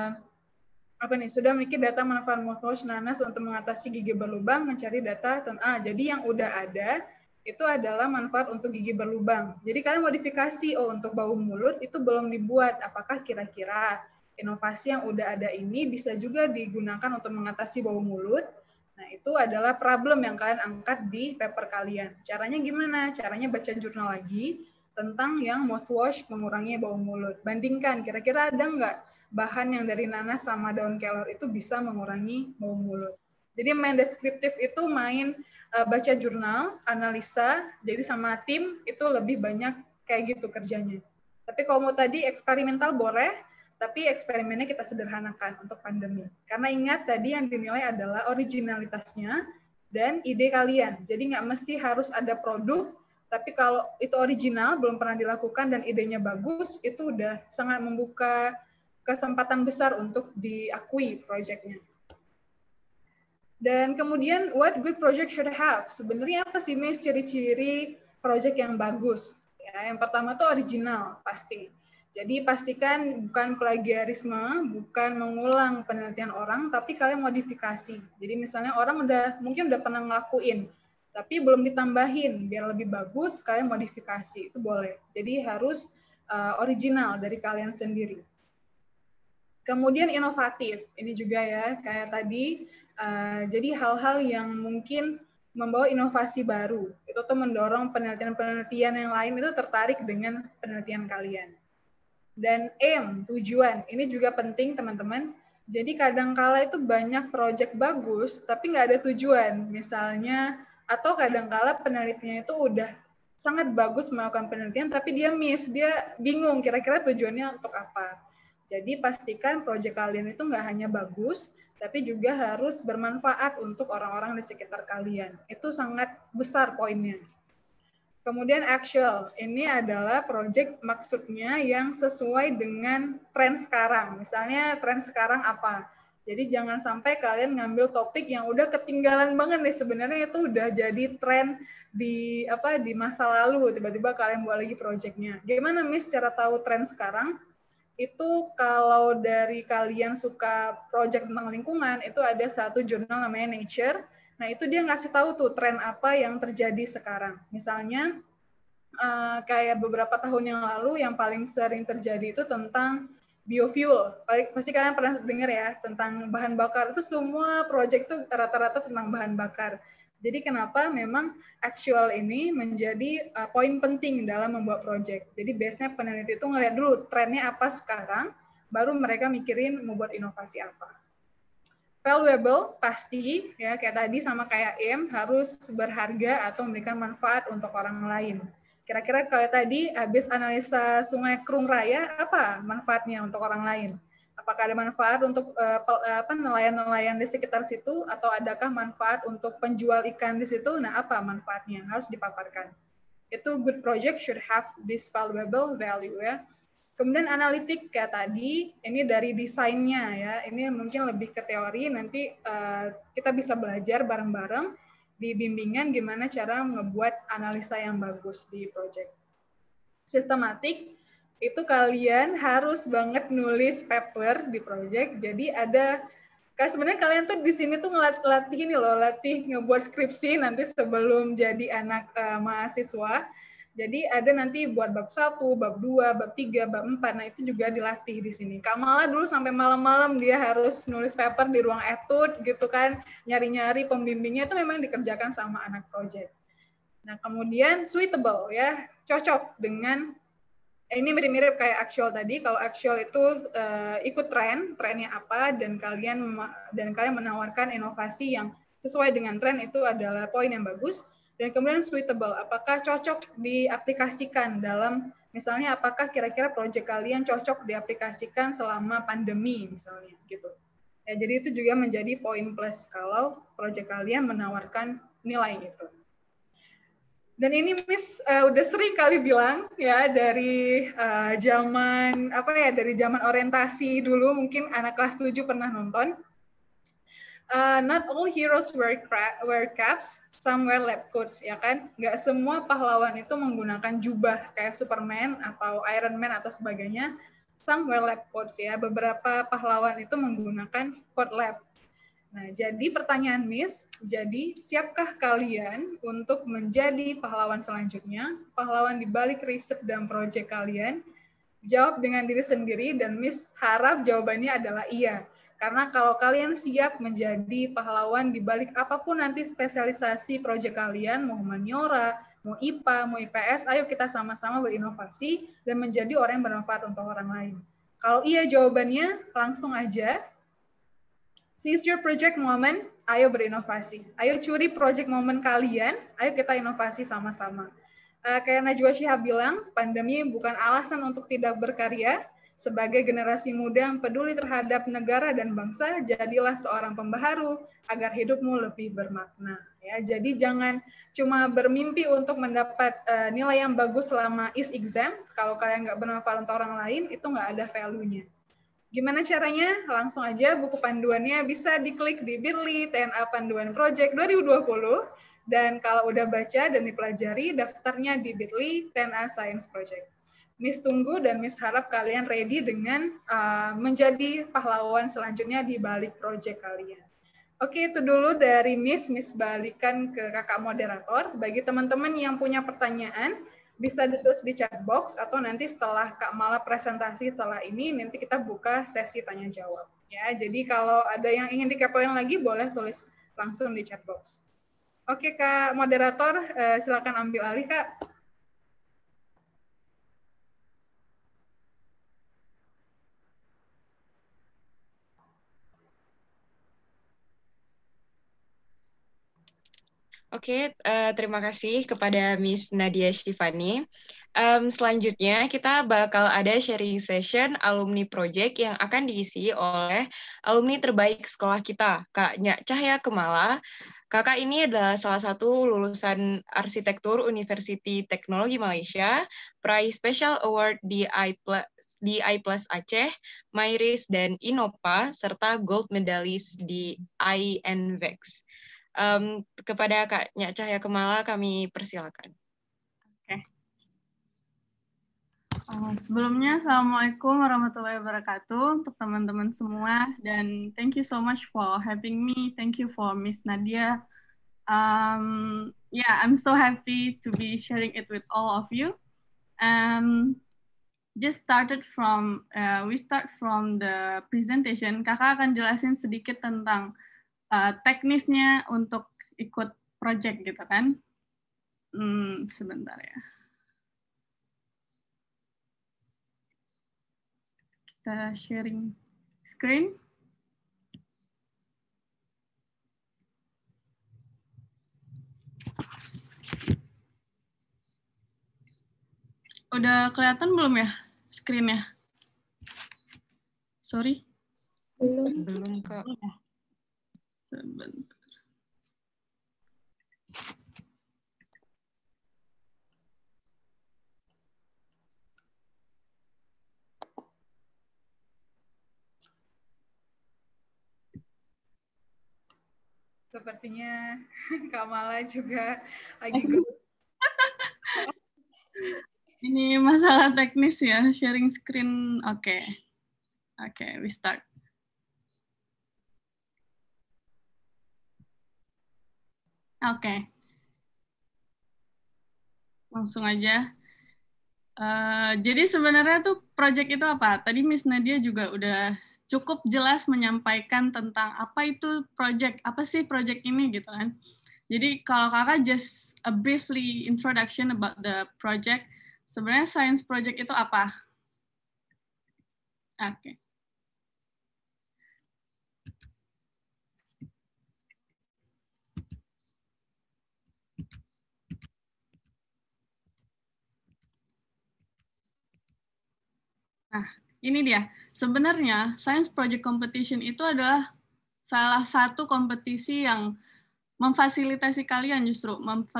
sudah memiliki data manfaat mouthwash nanas untuk mengatasi gigi berlubang, mencari data jadi yang udah ada itu adalah manfaat untuk gigi berlubang. Jadi kalian modifikasi, untuk bau mulut itu belum dibuat, apakah kira-kira inovasi yang udah ada ini bisa juga digunakan untuk mengatasi bau mulut? Nah, itu adalah problem yang kalian angkat di paper kalian. Caranya gimana? Caranya baca jurnal lagi tentang yang mouthwash mengurangi bau mulut. Bandingkan, kira-kira ada nggak bahan yang dari nanas sama daun kelor itu bisa mengurangi bau mulut. Jadi main deskriptif itu main baca jurnal, analisa, jadi sama tim itu lebih banyak kayak gitu kerjanya. Tapi kalau mau tadi eksperimental boleh, tapi eksperimennya kita sederhanakan untuk pandemi. Karena ingat tadi yang dinilai adalah originalitasnya dan ide kalian. Jadi nggak mesti harus ada produk, tapi kalau itu original, belum pernah dilakukan dan idenya bagus, itu udah sangat membuka kesempatan besar untuk diakui proyeknya. Dan kemudian, what good project should have? Sebenarnya apa sih, Miss, ciri-ciri proyek yang bagus? Ya, yang pertama tuh original, pasti. Jadi pastikan bukan plagiarisme, bukan mengulang penelitian orang, tapi kalian modifikasi. Jadi misalnya orang mungkin udah pernah ngelakuin, tapi belum ditambahin, biar lebih bagus, kalian modifikasi, itu boleh. Jadi harus original dari kalian sendiri. Kemudian inovatif, ini juga ya, kayak tadi, jadi hal-hal yang mungkin membawa inovasi baru. Itu tuh mendorong penelitian-penelitian yang lain itu tertarik dengan penelitian kalian. Dan aim, tujuan, ini juga penting teman-teman. Jadi kadangkala itu banyak proyek bagus, tapi nggak ada tujuan. Misalnya, atau kadangkala penelitiannya itu udah sangat bagus melakukan penelitian, tapi dia miss, dia bingung kira-kira tujuannya untuk apa. Jadi pastikan proyek kalian itu nggak hanya bagus, tapi juga harus bermanfaat untuk orang-orang di sekitar kalian. Itu sangat besar poinnya. Kemudian actual, ini adalah project maksudnya yang sesuai dengan tren sekarang. Misalnya tren sekarang apa? Jadi jangan sampai kalian ngambil topik yang udah ketinggalan banget nih, sebenarnya itu udah jadi tren di masa lalu, tiba-tiba kalian buat lagi projectnya. Gimana Miss cara tahu tren sekarang? Itu kalau dari kalian suka project tentang lingkungan, itu ada satu jurnal namanya Nature. Nah, itu dia ngasih tahu tuh tren apa yang terjadi sekarang. Misalnya, kayak beberapa tahun yang lalu yang paling sering terjadi itu tentang biofuel. Pasti kalian pernah dengar ya, tentang bahan bakar. Itu semua project tuh rata-rata tentang bahan bakar. Jadi kenapa memang actual ini menjadi poin penting dalam membuat project. Jadi biasanya peneliti itu ngeliat dulu trennya apa sekarang, baru mereka mikirin mau buat inovasi apa. Valuable pasti ya kayak tadi sama kayak aim harus berharga atau memberikan manfaat untuk orang lain. Kira-kira kalau tadi habis analisa Sungai Krung Raya apa manfaatnya untuk orang lain? Apakah ada manfaat untuk nelayan-nelayan di sekitar situ atau adakah manfaat untuk penjual ikan di situ? Nah, apa manfaatnya? Harus dipaparkan. Itu good project should have this valuable value ya. Kemudian analitik kayak tadi, ini dari desainnya ya, ini mungkin lebih ke teori, nanti kita bisa belajar bareng-bareng di bimbingan gimana cara ngebuat analisa yang bagus di project. Sistematik, itu kalian harus banget nulis paper di project, jadi ada, sebenarnya kalian tuh di sini tuh ngelatih ini loh, latih ngebuat skripsi nanti sebelum jadi anak mahasiswa. Jadi ada nanti buat bab 1, bab 2, bab 3, bab 4. Nah, itu juga dilatih di sini. Kak Mala dulu sampai malam-malam dia harus nulis paper di ruang etud gitu kan, nyari-nyari pembimbingnya itu memang dikerjakan sama anak project. Nah, kemudian suitable ya, cocok dengan ini mirip-mirip kayak actual tadi. Kalau actual itu ikut trennya apa dan kalian menawarkan inovasi yang sesuai dengan tren, itu adalah poin yang bagus. Dan kemudian suitable, apakah cocok diaplikasikan dalam, misalnya apakah kira-kira proyek kalian cocok diaplikasikan selama pandemi misalnya gitu. Ya, jadi itu juga menjadi poin plus kalau proyek kalian menawarkan nilai itu. Dan ini Miss udah sering kali bilang ya dari zaman dari zaman orientasi dulu, mungkin anak kelas 7 pernah nonton. Not all heroes wear caps, some wear lab coats, ya kan? Nggak semua pahlawan itu menggunakan jubah kayak Superman atau Iron Man atau sebagainya. Some wear lab coats ya. Beberapa pahlawan itu menggunakan coat lab. Nah, jadi pertanyaan Miss, jadi siapkah kalian untuk menjadi pahlawan selanjutnya? Pahlawan di balik riset dan proyek kalian? Jawab dengan diri sendiri dan Miss harap jawabannya adalah iya. Karena kalau kalian siap menjadi pahlawan di balik apapun nanti spesialisasi proyek kalian, mau humaniora, mau IPA, mau IPS, ayo kita sama-sama berinovasi dan menjadi orang yang bermanfaat untuk orang lain. Kalau iya jawabannya, langsung aja. Seize your project moment, ayo berinovasi. Ayo curi project moment kalian, ayo kita inovasi sama-sama. Kayak Najwa Shihab bilang, pandemi bukan alasan untuk tidak berkarya. Sebagai generasi muda yang peduli terhadap negara dan bangsa, jadilah seorang pembaharu agar hidupmu lebih bermakna. Ya, jadi jangan cuma bermimpi untuk mendapat nilai yang bagus selama is exam. Kalau kalian nggak bermanfaat untuk orang lain, itu nggak ada value-nya. Gimana caranya? Langsung aja buku panduannya bisa diklik di Bitly TNA Panduan Project 2020. Dan kalau udah baca dan dipelajari, daftarnya di Bitly TNA Science Project. Miss tunggu dan Miss harap kalian ready dengan menjadi pahlawan selanjutnya di balik project kalian. Oke, itu dulu dari Miss balikan ke kakak moderator. Bagi teman-teman yang punya pertanyaan, bisa ditulis di chat box atau nanti setelah Kak Mala presentasi setelah ini, nanti kita buka sesi tanya jawab. Ya, jadi kalau ada yang ingin dikepoin lagi, boleh tulis langsung di chat box. Oke Kak moderator, silakan ambil alih Kak. Oke, terima kasih kepada Miss Nadia Shifani. Selanjutnya, kita bakal ada sharing session alumni project yang akan diisi oleh alumni terbaik sekolah kita, Kak Nyak Cahya Kemala. Kakak ini adalah salah satu lulusan arsitektur University Teknologi Malaysia, peraih Special Award di I+ Aceh, Mairis dan Innova, serta gold medalis di INVEX. Kepada Kak Nyak Cahya Kemala kami persilakan. Oke. Sebelumnya, Assalamualaikum warahmatullahi wabarakatuh untuk teman-teman semua, dan thank you so much for having me. Thank you for Miss Nadia. Yeah, I'm so happy to be sharing it with all of you. Just started from, we start from the presentation. Kakak akan jelasin sedikit tentang teknisnya untuk ikut project gitu kan. Sebentar ya. Kita sharing screen. Udah kelihatan belum ya screen-nya? Sorry. Belum Kak. Sebentar. Sepertinya Kak Mala juga lagi Ini masalah teknis ya, sharing screen. Oke, we start. Oke. Langsung aja. Jadi sebenarnya tuh project itu apa? Tadi Miss Nadia juga udah cukup jelas menyampaikan tentang apa itu project, apa sih project ini gitu kan. Jadi kalau kakak just a briefly introduction about the project, sebenarnya science project itu apa? Oke. Nah, ini dia. Sebenarnya Science Project Competition itu adalah salah satu kompetisi yang memfasilitasi kalian justru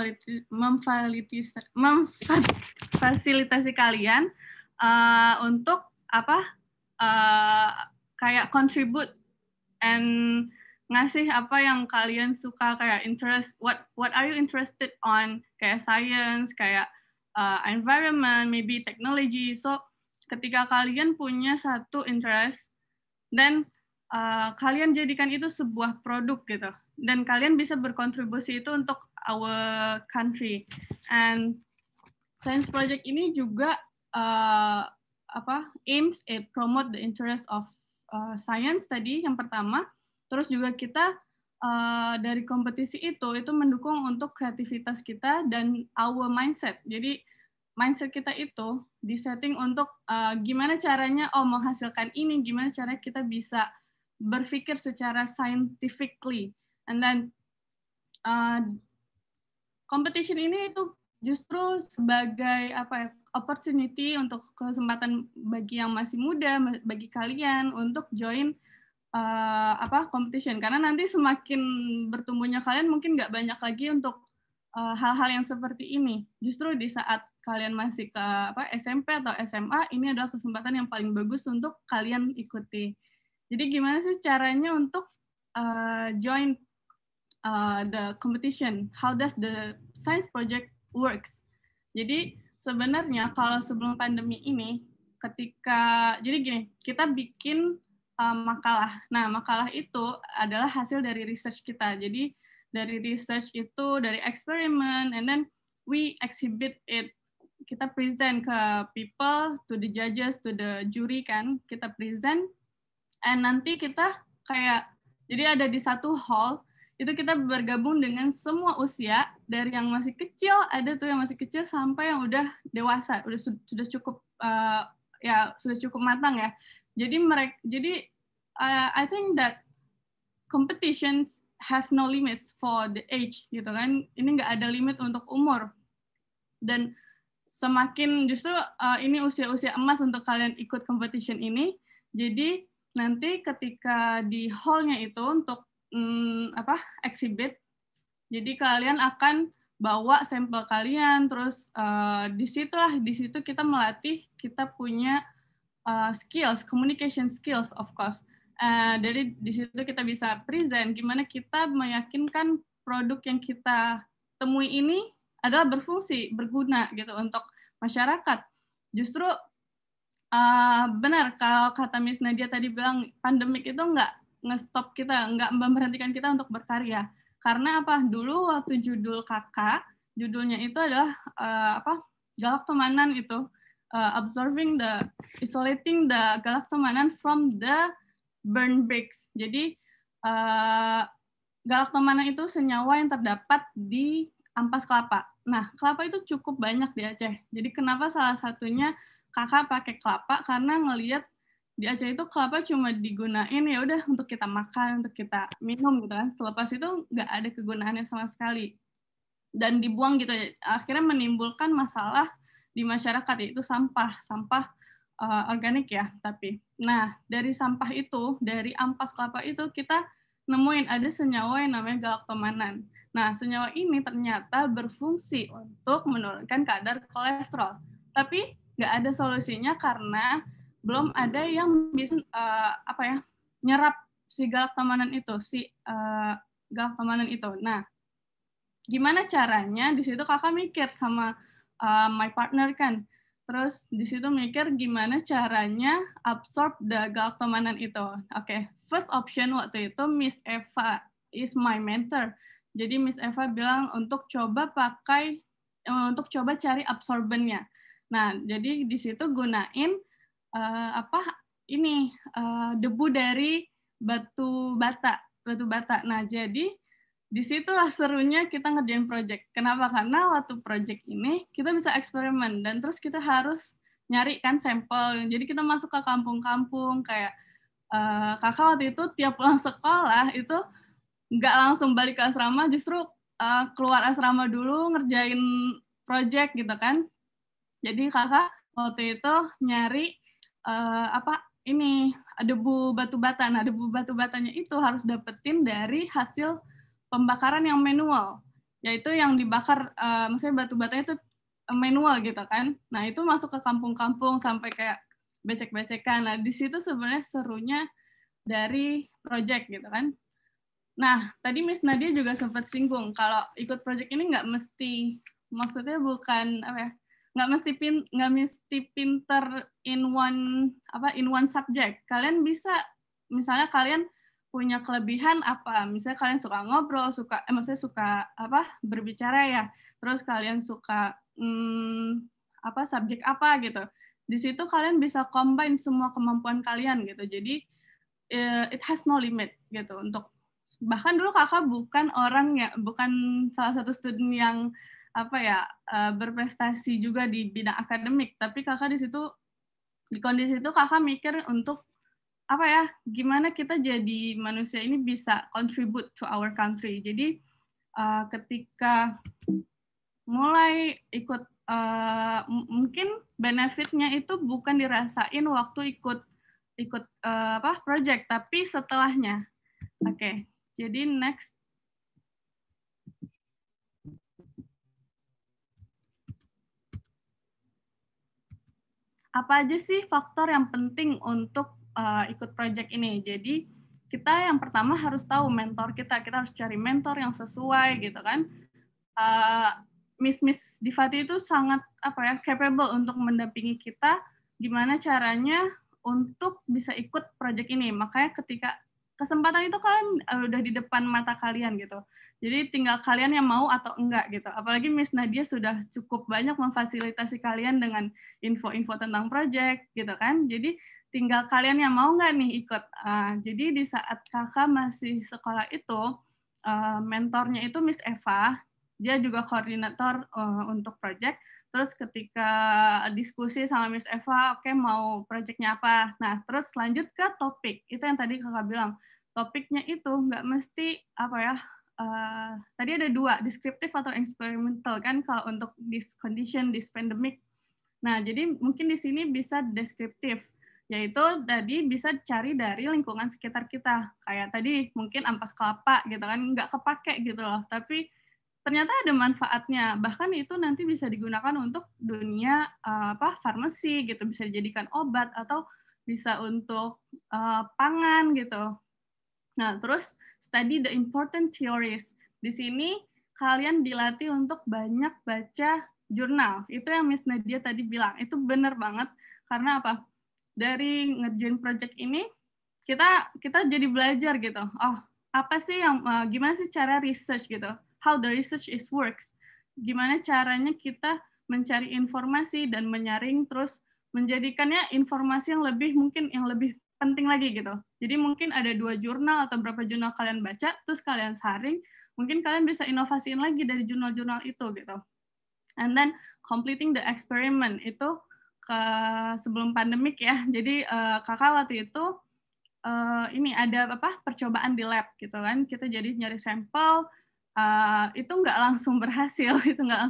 memfasilitasi kalian untuk apa kayak contribute and ngasih apa yang kalian suka, kayak interest, what are you interested on, kayak science, kayak environment, maybe technology. So ketika kalian punya satu interest dan kalian jadikan itu sebuah produk gitu, dan kalian bisa berkontribusi itu untuk our country. And science project ini juga aims at promote the interest of science tadi yang pertama. Terus juga kita dari kompetisi itu mendukung untuk kreativitas kita dan our mindset. Jadi mindset kita itu disetting untuk gimana caranya menghasilkan ini, gimana caranya kita bisa berpikir secara scientifically. And then competition ini itu justru sebagai opportunity untuk kesempatan bagi yang masih muda, bagi kalian untuk join competition, karena nanti semakin bertumbuhnya kalian mungkin nggak banyak lagi untuk hal-hal yang seperti ini. Justru di saat kalian masih ke SMP atau SMA, ini adalah kesempatan yang paling bagus untuk kalian ikuti. Jadi gimana sih caranya untuk join the competition? How does the science project works? Jadi sebenarnya kalau sebelum pandemi ini, jadi gini, kita bikin makalah. Nah, makalah itu adalah hasil dari research kita. Jadi dari research itu, dari eksperimen, and then we exhibit it. Kita present ke people, to the judges, to the jury kan, kita present, and nanti kita kayak, jadi ada di satu hall itu kita bergabung dengan semua usia, dari yang masih kecil, ada tuh yang masih kecil sampai yang udah dewasa, sudah cukup sudah cukup matang ya. Jadi I think that competitions have no limits for the age gitu kan. Ini nggak ada limit untuk umur. Dan semakin justru ini usia-usia emas untuk kalian ikut competition ini. Jadi nanti ketika di hall-nya itu untuk exhibit, jadi kalian akan bawa sampel kalian, terus di situ kita melatih, kita punya skills, communication skills of course. Dari di situ kita bisa present, gimana kita meyakinkan produk yang kita temui ini adalah berfungsi, berguna gitu untuk masyarakat. Justru benar kalau kata Miss Nadia tadi bilang, pandemik itu nggak nge-stop kita, nggak memberhentikan kita untuk berkarya. Karena apa? Dulu waktu judul kakak, judulnya itu adalah galaktomanan itu, isolating the galaktomanan from the burn bricks. Jadi galaktomanan itu senyawa yang terdapat di ampas kelapa. Nah, kelapa itu cukup banyak di Aceh. Jadi kenapa salah satunya kakak pakai kelapa? Karena ngelihat di Aceh itu kelapa cuma digunain ya udah untuk kita makan, untuk kita minum gitu kan. Selepas itu nggak ada kegunaannya sama sekali. Dan dibuang gitu. Akhirnya menimbulkan masalah di masyarakat, yaitu sampah organik ya. Tapi, nah dari sampah itu, dari ampas kelapa itu kita nemuin ada senyawa yang namanya galaktomanan. Nah, senyawa ini ternyata berfungsi untuk menurunkan kadar kolesterol. Tapi nggak ada solusinya karena belum ada yang bisa nyerap si galaktomanan itu, galaktomanan itu. Nah, gimana caranya? Di situ kakak mikir sama my partner kan. Terus di situ mikir gimana caranya absorb the galaktomanan itu. Oke, first option waktu itu Miss Eva is my mentor. Jadi Miss Eva bilang untuk coba cari absorbennya. Nah, jadi di situ gunain debu dari batu bata. Nah, jadi disitulah serunya kita ngerjain project. Kenapa? Karena waktu project ini kita bisa eksperimen dan terus kita harus nyari kan sampel. Jadi kita masuk ke kampung-kampung kayak kakak waktu itu tiap pulang sekolah itu nggak langsung balik ke asrama, justru keluar asrama dulu ngerjain project gitu kan. Jadi kakak waktu itu nyari debu batu bata. Nah, debu batu batanya itu harus dapetin dari hasil pembakaran yang manual, yaitu yang dibakar, maksudnya batu batanya itu manual gitu kan. Nah, itu masuk ke kampung-kampung sampai kayak becek-becekan. Nah, di situ sebenarnya serunya dari project gitu kan. Nah, tadi Miss Nadia juga sempat singgung kalau ikut project ini nggak mesti, maksudnya bukan nggak mesti pinter in one subject. Kalian bisa, misalnya kalian punya kelebihan apa? Misalnya kalian suka ngobrol, suka berbicara ya. Terus kalian suka subjek apa gitu. Di situ kalian bisa combine semua kemampuan kalian gitu. Jadi it has no limit gitu. Untuk bahkan dulu kakak bukan salah satu student yang berprestasi juga di bidang akademik, tapi kakak di situ di kondisi itu kakak mikir untuk gimana kita jadi manusia ini bisa contribute to our country. Jadi ketika mulai ikut, mungkin benefitnya itu bukan dirasain waktu ikut project, tapi setelahnya. Oke, jadi next. Apa aja sih faktor yang penting untuk ikut project ini? Jadi kita yang pertama harus tahu mentor kita harus cari mentor yang sesuai gitu kan. Miss Divati itu sangat capable untuk mendampingi kita gimana caranya untuk bisa ikut project ini. Makanya ketika kesempatan itu kalian udah di depan mata kalian gitu. Jadi tinggal kalian yang mau atau enggak gitu. Apalagi Miss Nadia sudah cukup banyak memfasilitasi kalian dengan info-info tentang project gitu kan. Jadi tinggal kalian yang mau nggak nih ikut. Jadi di saat kakak masih sekolah itu, mentornya itu Miss Eva, dia juga koordinator untuk project. Terus ketika diskusi sama Miss Eva, oke, mau projectnya apa? Nah, terus lanjut ke topik. Itu yang tadi kakak bilang. Topiknya itu nggak mesti apa ya? Tadi ada 2, deskriptif atau experimental kan kalau untuk this condition, this pandemic. Nah, jadi mungkin di sini bisa deskriptif, yaitu tadi bisa cari dari lingkungan sekitar kita. Kayak tadi mungkin ampas kelapa gitu kan, nggak kepake gitu loh, tapi ternyata ada manfaatnya. Bahkan itu nanti bisa digunakan untuk dunia farmasi gitu, bisa dijadikan obat atau bisa untuk pangan gitu. Nah, terus study the important theories. Di sini kalian dilatih untuk banyak baca jurnal. Itu yang Miss Nadia tadi bilang. Itu benar banget. Karena apa? Dari ngerjain project ini, kita jadi belajar gitu. Oh, apa sih yang gimana sih cara research gitu? How the research is works. Gimana caranya kita mencari informasi dan menyaring terus menjadikannya informasi yang lebih penting lagi gitu. Jadi mungkin ada 2 jurnal atau berapa jurnal kalian baca, terus kalian saring, mungkin kalian bisa inovasiin lagi dari jurnal-jurnal itu gitu. And then completing the experiment itu sebelum pandemik ya. Jadi kakak waktu itu ini ada percobaan di lab gitu kan. Kita jadi nyari sampel, itu nggak langsung berhasil.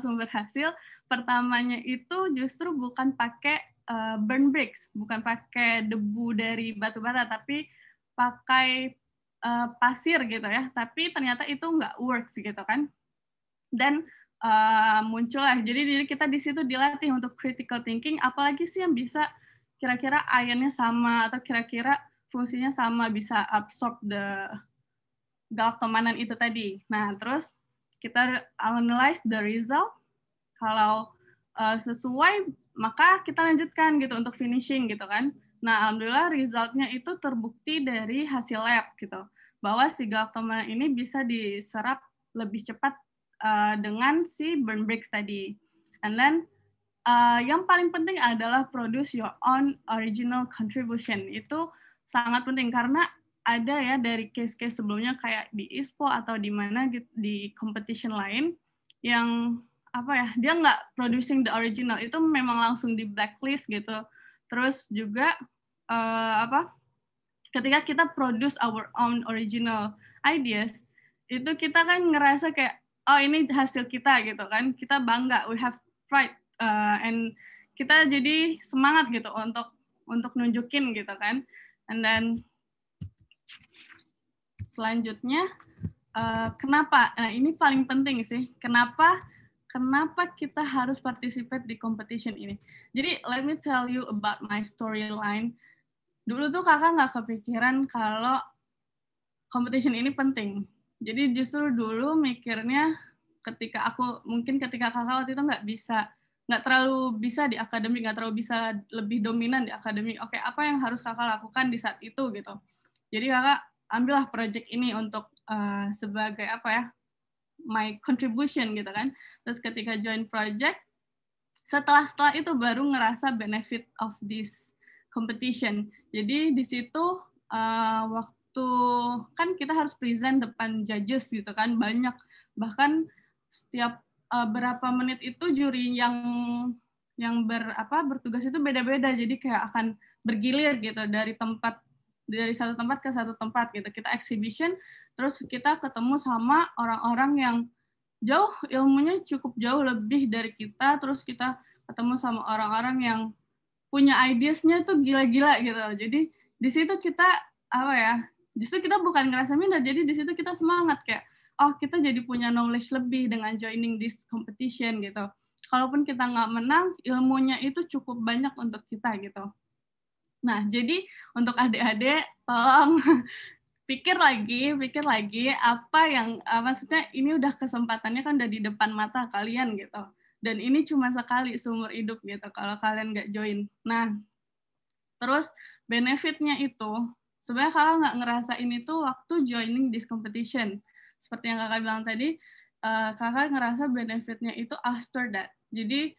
Pertamanya itu justru bukan pakai burn bricks, bukan pakai debu dari batu bata, tapi pakai pasir gitu ya. Tapi ternyata itu nggak works gitu kan. Dan muncullah. Jadi kita di situ dilatih untuk critical thinking. Apalagi sih yang bisa kira-kira ionnya sama atau kira-kira fungsinya sama, bisa absorb the galaktomanan itu tadi. Nah, terus kita analyze the result. Kalau sesuai, maka kita lanjutkan gitu untuk finishing gitu kan. Nah, alhamdulillah resultnya itu terbukti dari hasil lab gitu, bahwa si galaktomanan ini bisa diserap lebih cepat dengan si burn bricks tadi. And then yang paling penting adalah produce your own original contribution. Itu sangat penting karena ada ya dari case-case sebelumnya kayak di ISPO atau di mana di competition lain yang dia nggak producing the original, itu memang langsung di blacklist gitu. Terus juga ketika kita produce our own original ideas, itu kita kan ngerasa kayak, oh ini hasil kita gitu kan, kita bangga, we have pride, and kita jadi semangat gitu untuk nunjukin gitu kan. And then selanjutnya kenapa? Nah, ini paling penting sih. Kenapa kita harus participate di competition ini? Jadi let me tell you about my storyline. Dulu tuh kakak nggak kepikiran kalau competition ini penting. Jadi justru dulu mikirnya ketika kakak waktu itu nggak terlalu bisa di akademik, nggak terlalu bisa lebih dominan di akademik. Oke, apa yang harus kakak lakukan di saat itu gitu? Jadi kakak ambillah project ini untuk sebagai my contribution gitu kan. Terus ketika join project, setelah itu baru ngerasa benefit of this competition. Jadi di situ waktu kan kita harus present depan judges gitu kan, banyak, bahkan setiap berapa menit itu juri yang bertugas itu beda-beda, jadi kayak akan bergilir gitu dari satu tempat ke satu tempat gitu. Kita exhibition, terus kita ketemu sama orang-orang yang jauh ilmunya cukup jauh lebih dari kita, terus kita ketemu sama orang-orang yang punya ideas-nya tuh gila-gila gitu. Jadi di situ kita justru kita bukan ngerasa minder, jadi di situ kita semangat kayak, oh kita jadi punya knowledge lebih dengan joining this competition gitu. Kalaupun kita nggak menang, ilmunya itu cukup banyak untuk kita gitu. Nah, jadi untuk adik-adik tolong pikir lagi maksudnya ini udah kesempatannya kan udah di depan mata kalian gitu. Dan ini cuma sekali seumur hidup gitu kalau kalian nggak join. Nah, terus benefitnya itu sebenarnya kakak nggak ngerasain itu waktu joining this competition. Seperti yang kakak bilang tadi, kakak ngerasa benefitnya itu after that. Jadi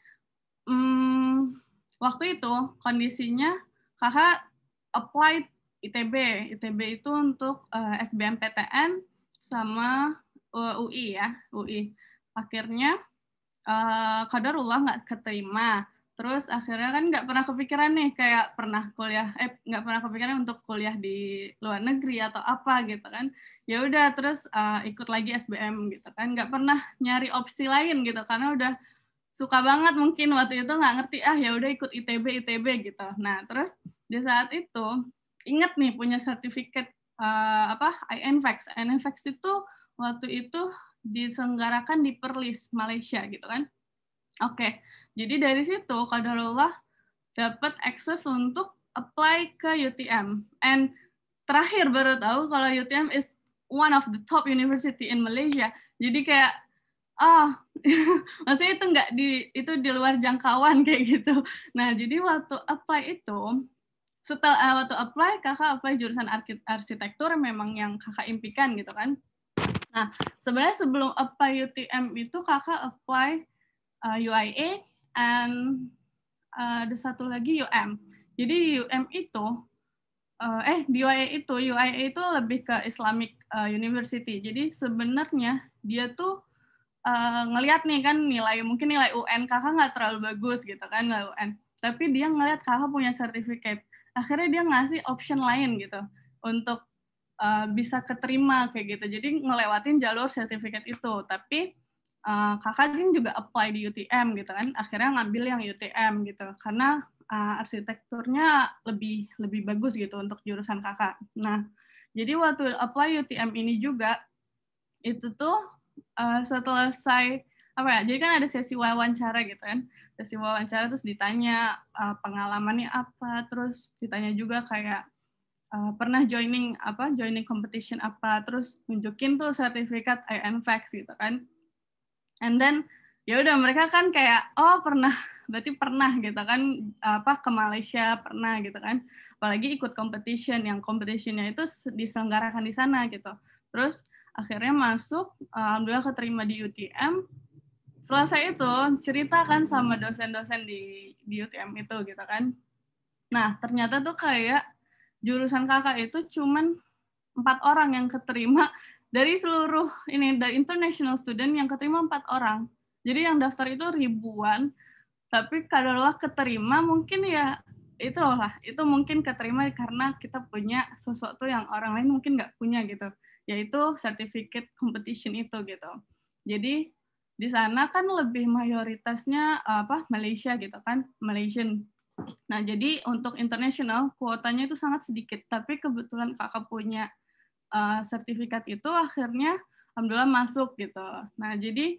waktu itu kondisinya kakak apply ITB itu untuk SBMPTN, sama UI ya, UI. Akhirnya qadarullah nggak keterima. Terus akhirnya kan nggak pernah kepikiran nih kayak nggak pernah kepikiran untuk kuliah di luar negeri atau apa gitu kan. Ya udah terus ikut lagi SBM gitu kan. Nggak pernah nyari opsi lain gitu karena udah suka banget mungkin waktu itu nggak ngerti ya udah ikut ITB gitu. Nah terus di saat itu ingat nih punya sertifikat INVEX. INVEX itu waktu itu diselenggarakan di Perlis Malaysia gitu kan. Oke, jadi dari situ qadarullah dapat akses untuk apply ke UTM. And terakhir baru tahu kalau UTM is one of the top university in Malaysia. Jadi kayak maksudnya itu di luar jangkauan kayak gitu. Nah, jadi waktu apply itu setelah waktu kakak apply jurusan arsitektur memang yang kakak impikan gitu kan. Nah, sebenarnya sebelum apply UTM itu kakak apply UIA and ada satu lagi UM. Jadi UM itu di UIA itu lebih ke Islamic University. Jadi sebenarnya dia tuh ngelihat nih kan mungkin nilai UN kakak nggak terlalu bagus gitu kan nilai UN. Tapi dia ngelihat kakak punya sertifikat. Akhirnya dia ngasih option lain gitu untuk bisa keterima kayak gitu. Jadi ngelewatin jalur sertifikat itu. Tapi kakak juga apply di UTM gitu kan. Akhirnya ngambil yang UTM gitu. Karena arsitekturnya lebih bagus gitu untuk jurusan kakak. Nah, jadi waktu apply UTM ini juga itu tuh selesai jadi kan ada sesi wawancara gitu kan. Sesi wawancara terus ditanya pengalamannya apa, terus ditanya juga kayak pernah joining competition apa, terus nunjukin tuh sertifikat INVEX gitu kan. And then ya udah mereka kan kayak berarti pernah gitu kan ke Malaysia pernah gitu kan. Apalagi ikut competition yang competitionnya itu diselenggarakan di sana gitu. Terus akhirnya masuk, alhamdulillah keterima di UTM. Selesai itu ceritakan sama dosen-dosen di UTM itu gitu kan. Nah, ternyata tuh kayak jurusan kakak itu cuman 4 orang yang keterima dari seluruh dari international student yang keterima 4 orang. Jadi yang daftar itu ribuan, tapi kalau keterima mungkin ya itu mungkin keterima karena kita punya sesuatu yang orang lain mungkin nggak punya gitu, yaitu certificate competition itu gitu. Jadi di sana kan lebih mayoritasnya Malaysia gitu kan, Malaysian. Nah, jadi untuk international kuotanya itu sangat sedikit, tapi kebetulan kakak punya sertifikat itu akhirnya alhamdulillah masuk gitu. Nah, jadi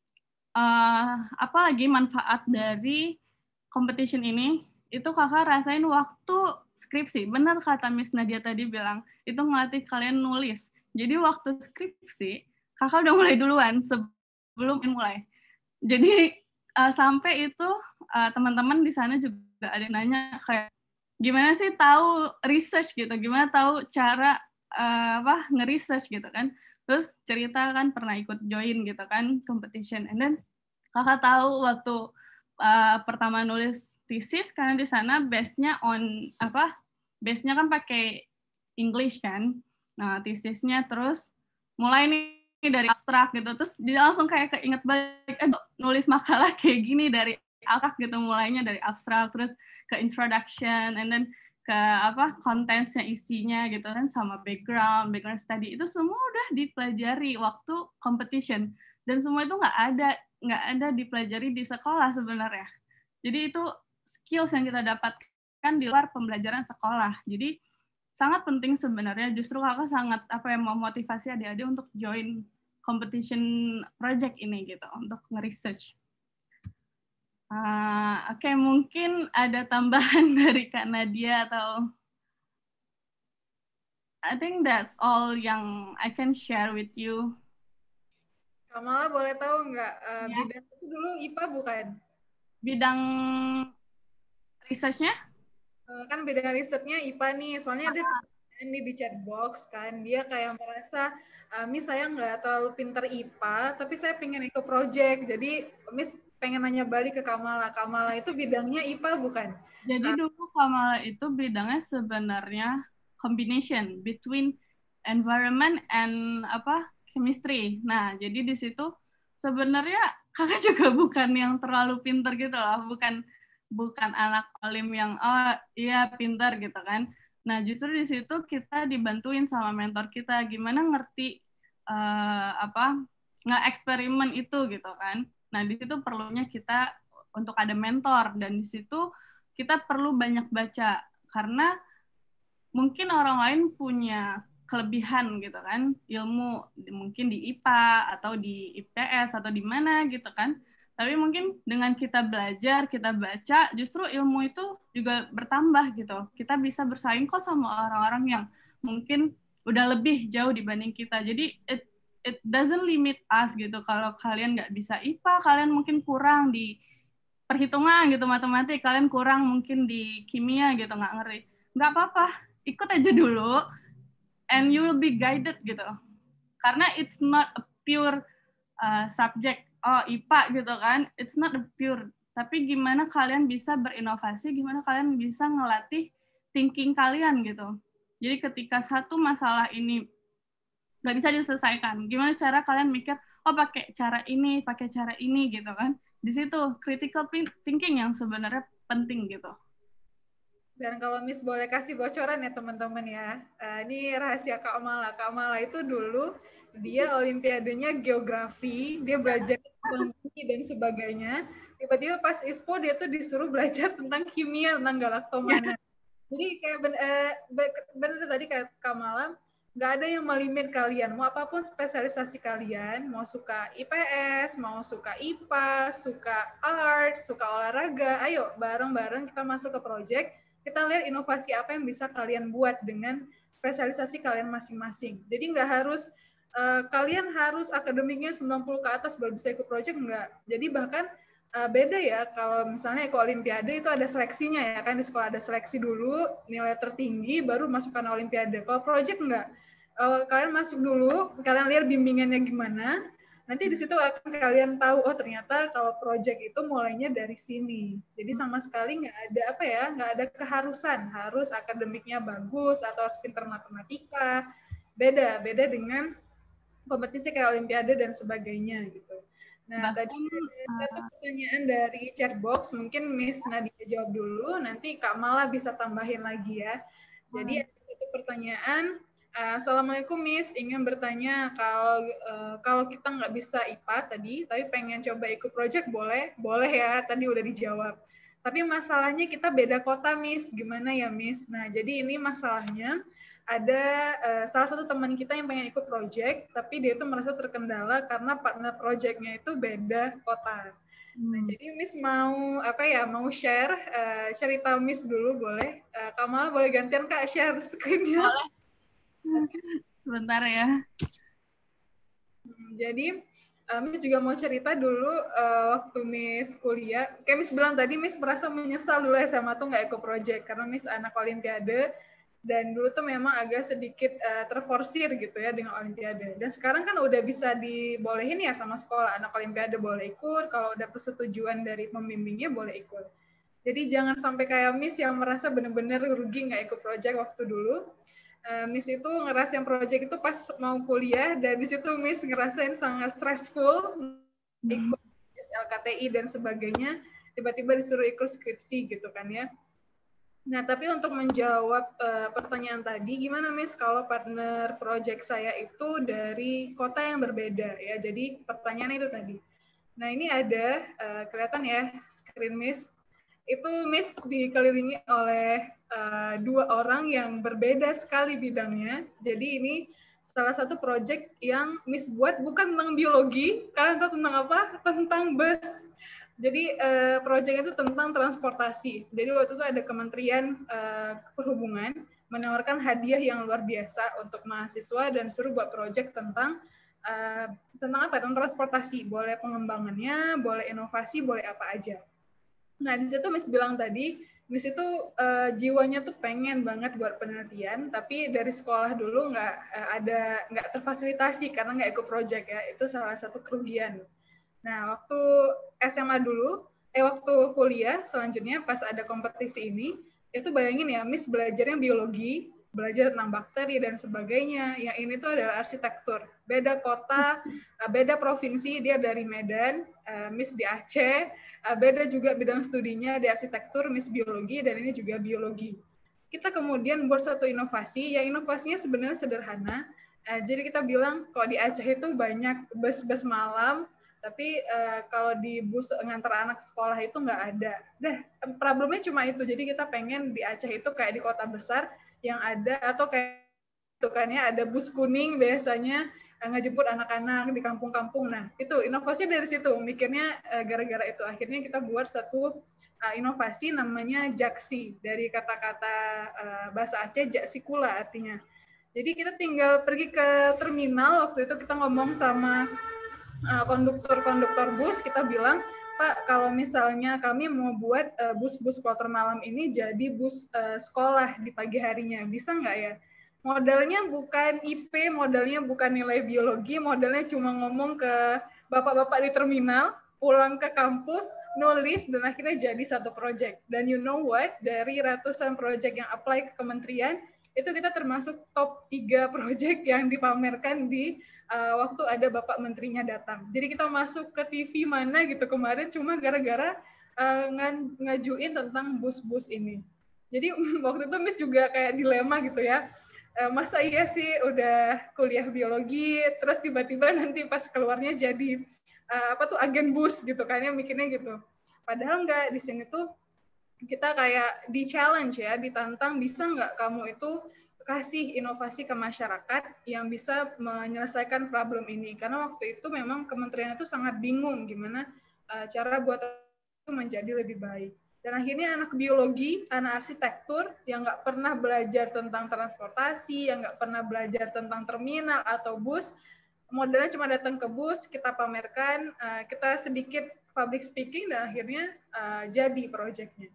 apa lagi manfaat dari competition ini? Itu kakak rasain waktu skripsi. Benar kata Miss Nadia tadi bilang, itu ngelatih kalian nulis. Jadi waktu skripsi, kakak udah mulai duluan sebelum mulai. Jadi sampai itu teman-teman di sana juga ada yang nanya kayak gimana sih tahu research gitu, gimana tahu cara nge-research gitu kan. Terus cerita kan pernah ikut join gitu kan competition, and then kakak tahu waktu pertama nulis thesis karena di sana base-nya kan pakai English kan. Nah, tesisnya terus mulai nih dari abstrak gitu, terus dia langsung kayak keinget balik nulis makalah kayak gini dari abstrak gitu, mulainya dari abstrak terus ke introduction and then ke contents-nya, isinya gitu kan, sama background study, itu semua udah dipelajari waktu competition, dan semua itu nggak ada dipelajari di sekolah sebenarnya. Jadi itu skills yang kita dapatkan di luar pembelajaran sekolah. Jadi sangat penting sebenarnya, justru kakak sangat memotivasi adik-adik untuk join competition project ini gitu, untuk nge-research. Oke, mungkin ada tambahan dari Kak Nadia atau I think that's all yang I can share with you. Kamala boleh tahu nggak bidang itu dulu IPA bukan? Bidang research-nya? Kan bidang risetnya IPA nih, soalnya ada di chat box kan, dia kayak merasa Miss saya nggak terlalu pinter IPA, tapi saya pengen ikut project, jadi Miss pengen nanya balik ke Kamala. Kamala itu bidangnya IPA bukan? Jadi dulu Kamala itu bidangnya sebenarnya combination between environment and chemistry. Nah, jadi di situ sebenarnya kakak juga bukan yang terlalu pinter gitu loh, bukan anak olim yang oh iya pinter gitu kan. Nah, justru di situ kita dibantuin sama mentor kita gimana ngerti nge-eksperimen itu gitu kan. Nah, di situ perlunya kita untuk ada mentor, dan di situ kita perlu banyak baca karena mungkin orang lain punya kelebihan gitu kan, ilmu mungkin di IPA atau di IPS atau di mana gitu kan. Tapi mungkin dengan kita belajar, kita baca, justru ilmu itu juga bertambah gitu. Kita bisa bersaing kok sama orang-orang yang mungkin udah lebih jauh dibanding kita. Jadi it doesn't limit us gitu. Kalau kalian nggak bisa IPA, kalian mungkin kurang di perhitungan gitu, matematik, kalian kurang mungkin di kimia gitu, nggak ngerti. Nggak apa-apa, ikut aja dulu, and you will be guided gitu. Karena it's not a pure subject, oh IPA gitu kan, it's not a pure. Tapi gimana kalian bisa berinovasi, gimana kalian bisa ngelatih thinking kalian gitu. Jadi ketika satu masalah ini nggak bisa diselesaikan, gimana cara kalian mikir, oh pakai cara ini gitu kan. Di situ critical thinking yang sebenarnya penting gitu. Dan kalau Miss boleh kasih bocoran ya teman-teman ya, ini rahasia Kak Mala. Kak Mala itu dulu dia olimpiadenya geografi, dia belajar tentang bumi dan sebagainya. Tiba-tiba pas ISPO dia tuh disuruh belajar tentang kimia, tentang galaktomana. Jadi kayak benar tadi kayak Kak Mala, nggak ada yang melimit kalian. Mau apapun spesialisasi kalian, mau suka IPS, mau suka IPA, suka art, suka olahraga, ayo bareng-bareng kita masuk ke project. Kita lihat inovasi apa yang bisa kalian buat dengan spesialisasi kalian masing-masing. Jadi nggak harus kalian harus akademiknya 90 ke atas baru bisa ikut project, enggak. Jadi bahkan beda ya kalau misalnya ikut olimpiade itu ada seleksinya ya kan, di sekolah ada seleksi dulu, nilai tertinggi baru masukkan olimpiade. Kalau project enggak. Kalian masuk dulu, kalian lihat bimbingannya gimana. Nanti di situ akan kalian tahu, oh ternyata kalau project itu mulainya dari sini. Jadi sama sekali nggak ada keharusan harus akademiknya bagus atau harus pintar matematika. Beda dengan kompetisi kayak olimpiade dan sebagainya gitu. Nah, tadi ada satu pertanyaan dari chatbox, mungkin Miss Nadia jawab dulu, nanti Kak Mala bisa tambahin lagi ya. Jadi ada satu pertanyaan. Assalamualaikum Miss, ingin bertanya kalau kita nggak bisa IPA tadi, tapi pengen coba ikut project boleh? Boleh ya, tadi udah dijawab. Tapi masalahnya kita beda kota Miss, gimana ya Miss? Nah, jadi ini masalahnya ada salah satu teman kita yang pengen ikut project, tapi dia itu merasa terkendala karena partner projectnya itu beda kota. Nah, jadi Miss mau share cerita Miss dulu boleh? Kamal boleh gantian Kak share screen-nya? Boleh. Sebentar ya. Jadi Miss juga mau cerita dulu waktu Miss kuliah. Kayak Miss bilang tadi, Miss merasa menyesal dulu SMA tuh nggak ikut project karena Miss anak olimpiade dan dulu tuh memang agak sedikit terforsir gitu ya dengan olimpiade. Dan sekarang kan udah bisa dibolehin ya sama sekolah, anak olimpiade boleh ikut, kalau udah persetujuan dari pembimbingnya boleh ikut. Jadi jangan sampai kayak Miss yang merasa benar-benar rugi nggak ikut project waktu dulu. Miss itu ngerasain project itu pas mau kuliah, dan di situ Miss ngerasain sangat stressful, ikut LKTI dan sebagainya, tiba-tiba disuruh ikut skripsi gitu kan ya. Nah, tapi untuk menjawab pertanyaan tadi, gimana Miss kalau partner project saya itu dari kota yang berbeda ya, jadi pertanyaan itu tadi. Nah, ini ada, kelihatan ya screen Miss, itu Miss dikelilingi oleh 2 orang yang berbeda sekali bidangnya. Jadi ini salah satu project yang Miss buat bukan tentang biologi. Kalian tahu tentang apa? Tentang bus. Jadi project itu tentang transportasi. Jadi waktu itu ada Kementerian Perhubungan menawarkan hadiah yang luar biasa untuk mahasiswa dan suruh buat project tentang apa? Tentang transportasi. Boleh pengembangannya, boleh inovasi, boleh apa aja. Nah, di situ Miss bilang tadi, Miss itu jiwanya tuh pengen banget buat penelitian, tapi dari sekolah dulu nggak terfasilitasi karena nggak ikut project ya. Itu salah satu kerugian. Nah, waktu SMA dulu, waktu kuliah selanjutnya pas ada kompetisi ini, itu bayangin ya, Miss belajarnya biologi, belajar tentang bakteri dan sebagainya. Yang ini tuh adalah arsitektur. Beda kota, beda provinsi, dia dari Medan, Miss di Aceh, beda juga bidang studinya di arsitektur, Miss biologi, dan ini juga biologi. Kita kemudian buat satu inovasi, yang inovasinya sebenarnya sederhana. Jadi kita bilang, kalau di Aceh itu banyak bus-bus malam, tapi kalau di bus ngantar anak sekolah itu nggak ada. Problemnya cuma itu. Jadi kita pengen di Aceh itu kayak di kota besar, yang ada atau kayak itu kan ya ada bus kuning biasanya ngejemput anak-anak di kampung-kampung. Nah itu inovasi dari situ, mikirnya gara-gara itu akhirnya kita buat satu inovasi namanya Jaksi, dari kata-kata bahasa Aceh Jaksikula artinya. Jadi kita tinggal pergi ke terminal, waktu itu kita ngomong sama konduktor bus, kita bilang, Pak, kalau misalnya kami mau buat bus-bus kloter malam ini jadi bus sekolah di pagi harinya, bisa nggak ya? Modalnya bukan IP, modalnya bukan nilai biologi, modalnya cuma ngomong ke bapak-bapak di terminal, pulang ke kampus, nulis, dan akhirnya jadi satu project. Dan you know what? Dari ratusan project yang apply ke kementerian, itu kita termasuk top 3 project yang dipamerkan di waktu ada Bapak Menterinya datang. Jadi kita masuk ke TV mana gitu kemarin cuma gara-gara ngajuin tentang bus-bus ini. Jadi waktu itu Miss juga kayak dilema gitu ya. Masa iya sih udah kuliah biologi, terus tiba-tiba nanti pas keluarnya jadi agen bus gitu kan ya, mikirnya gitu. Padahal enggak, di sini tuh kita kayak di challenge ya, ditantang, bisa nggak kamu itu kasih inovasi ke masyarakat yang bisa menyelesaikan problem ini. Karena waktu itu memang kementerian itu sangat bingung gimana cara buat itu menjadi lebih baik. Dan akhirnya anak biologi, anak arsitektur yang nggak pernah belajar tentang transportasi, yang nggak pernah belajar tentang terminal atau bus, modalnya cuma datang ke bus, kita pamerkan, kita sedikit public speaking, dan akhirnya jadi proyeknya.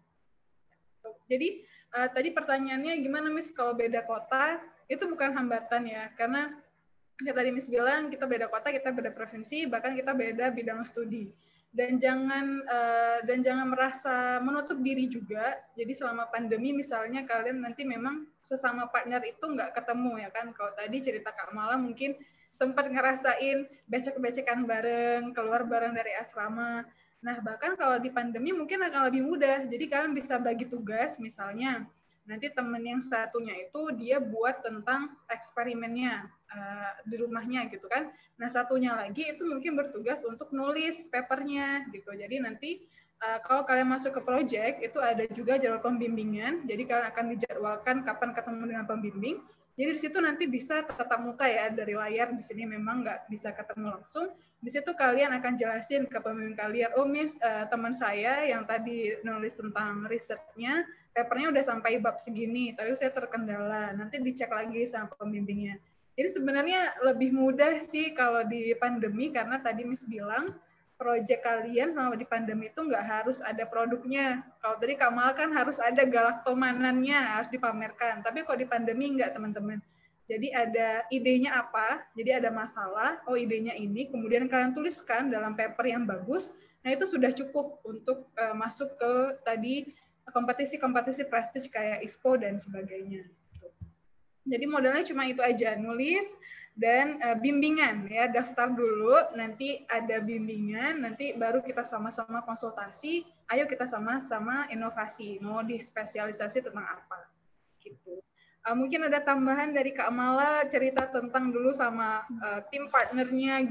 Jadi tadi pertanyaannya gimana Miss kalau beda kota, itu bukan hambatan ya, karena ya tadi Miss bilang kita beda kota, kita beda provinsi, bahkan kita beda bidang studi. Dan jangan merasa menutup diri juga. Jadi selama pandemi misalnya kalian nanti memang sesama partner itu nggak ketemu ya kan. Kalau tadi cerita Kak Mala mungkin sempat ngerasain becek-becekan bareng, keluar bareng dari asrama. Nah, bahkan kalau di pandemi mungkin akan lebih mudah. Jadi kalian bisa bagi tugas, misalnya nanti temen yang satunya itu dia buat tentang eksperimennya di rumahnya gitu kan. Nah, satunya lagi itu mungkin bertugas untuk nulis papernya gitu. Jadi nanti kalau kalian masuk ke project itu ada juga jadwal pembimbingan. Jadi kalian akan dijadwalkan kapan ketemu dengan pembimbing. Jadi di situ nanti bisa tatap muka ya dari layar. Di sini memang nggak bisa ketemu langsung. Di situ kalian akan jelasin ke pembimbing kalian, oh Miss, teman saya yang tadi nulis tentang risetnya, papernya udah sampai bab segini, tapi saya terkendala. Nanti dicek lagi sama pembimbingnya. Jadi sebenarnya lebih mudah sih kalau di pandemi, karena tadi Miss bilang, proyek kalian selama di pandemi itu nggak harus ada produknya. Kalau tadi Kamal kan harus ada galaktomanannya, harus dipamerkan. Tapi kalau di pandemi nggak, teman-teman. Jadi ada idenya apa, jadi ada masalah, oh idenya ini, kemudian kalian tuliskan dalam paper yang bagus, nah itu sudah cukup untuk masuk ke tadi kompetisi-kompetisi prestis kayak ISPO dan sebagainya. Jadi modalnya cuma itu aja, nulis dan bimbingan ya, daftar dulu, nanti ada bimbingan, nanti baru kita sama-sama konsultasi, ayo kita sama-sama inovasi, mau dispesialisasi tentang apa, gitu. Mungkin ada tambahan dari Kak Mala, cerita tentang dulu sama tim partnernya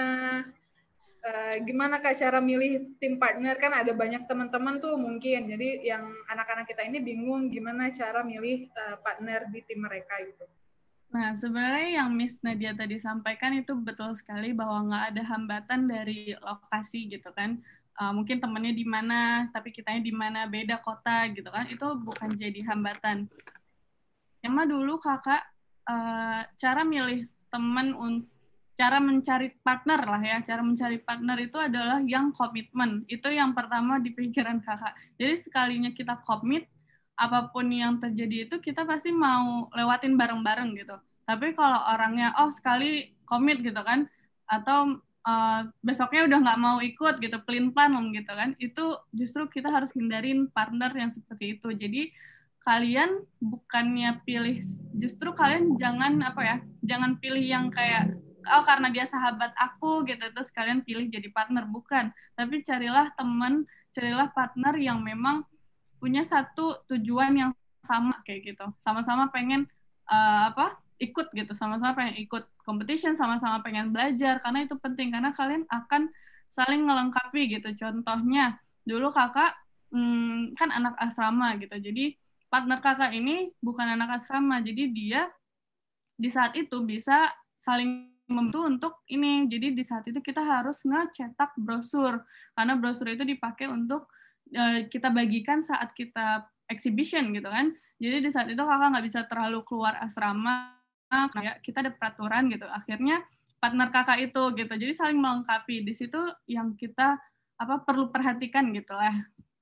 gimana Kak cara milih tim partner, kan ada banyak teman-teman tuh mungkin, jadi yang anak-anak kita ini bingung gimana cara milih partner di tim mereka itu. Nah, sebenarnya yang Miss Nadia tadi sampaikan itu betul sekali bahwa nggak ada hambatan dari lokasi gitu kan. Mungkin temennya di mana, tapi kitanya di mana, beda kota gitu kan, itu bukan jadi hambatan. Yang mah dulu kakak cara milih teman, cara mencari partner lah ya, cara mencari partner itu adalah yang komitmen. Itu yang pertama di pikiran kakak. Jadi sekalinya kita komit, apapun yang terjadi itu kita pasti mau lewatin bareng-bareng gitu. Tapi kalau orangnya sekali komit gitu kan, atau besoknya udah nggak mau ikut gitu, pelin-pelan gitu kan, itu justru kita harus hindarin partner yang seperti itu. Jadi kalian bukannya pilih, justru kalian jangan jangan pilih yang kayak karena dia sahabat aku gitu terus kalian pilih jadi partner, bukan, tapi carilah teman, carilah partner yang memang punya satu tujuan yang sama kayak gitu, sama-sama pengen ikut gitu, sama-sama pengen ikut competition, sama-sama pengen belajar, karena itu penting, karena kalian akan saling melengkapi gitu. Contohnya dulu kakak kan anak asrama gitu, jadi partner kakak ini bukan anak asrama, jadi dia di saat itu bisa saling membantu untuk ini. Jadi di saat itu kita harus ngecetak brosur, karena brosur itu dipakai untuk kita bagikan saat kita exhibition gitu kan. Jadi di saat itu kakak nggak bisa terlalu keluar asrama, kayak kita ada peraturan gitu. Akhirnya partner kakak itu gitu, jadi saling melengkapi. Di situ yang kita perlu perhatikan gitu lah.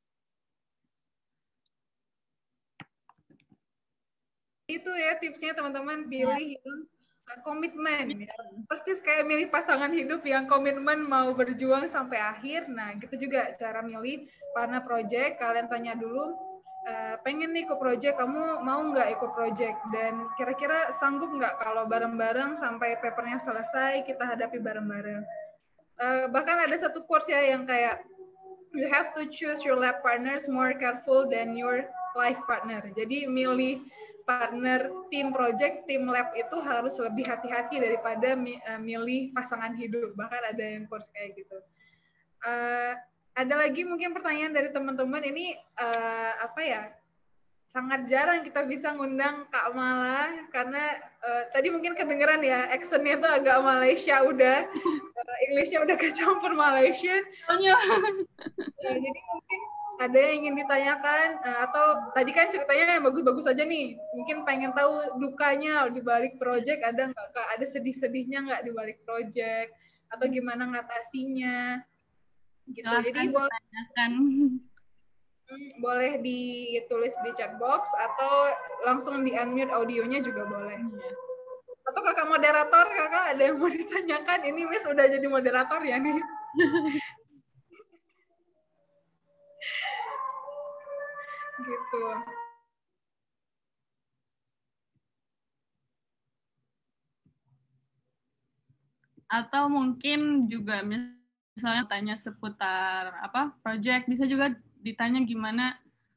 Itu ya tipsnya teman-teman, pilih yang komitmen ya. Persis kayak milih pasangan hidup yang komitmen mau berjuang sampai akhir. Nah gitu juga cara milih partner project. Kalian tanya dulu, pengen nih ikut project, kamu mau nggak ikut project, dan kira-kira sanggup nggak kalau bareng-bareng sampai papernya selesai kita hadapi bareng-bareng. Bahkan ada satu quotes ya yang kayak, you have to choose your lab partners more careful than your life partner. Jadi milih partner tim project, tim lab itu harus lebih hati-hati daripada milih pasangan hidup. Bahkan ada yang course kayak gitu. Ada lagi mungkin pertanyaan dari teman-teman ini, sangat jarang kita bisa ngundang Kak Mala, karena tadi mungkin kedengeran ya, accent-nya tuh agak Malaysia udah, English-nya udah kecampur Malaysian. Jadi mungkin ada yang ingin ditanyakan, atau tadi kan ceritanya yang bagus-bagus aja nih, mungkin pengen tahu dukanya di balik project, ada nggak Kak? Ada sedih-sedihnya nggak di balik project? Atau gimana ngatasinya? Gitu. Jadi boleh ditulis di chat box atau langsung di unmute audionya juga boleh. Atau kakak moderator, kakak ada yang mau ditanyakan? Ini Miss udah jadi moderator ya nih. Gitu. Atau mungkin juga misalnya tanya seputar project, bisa juga ditanya gimana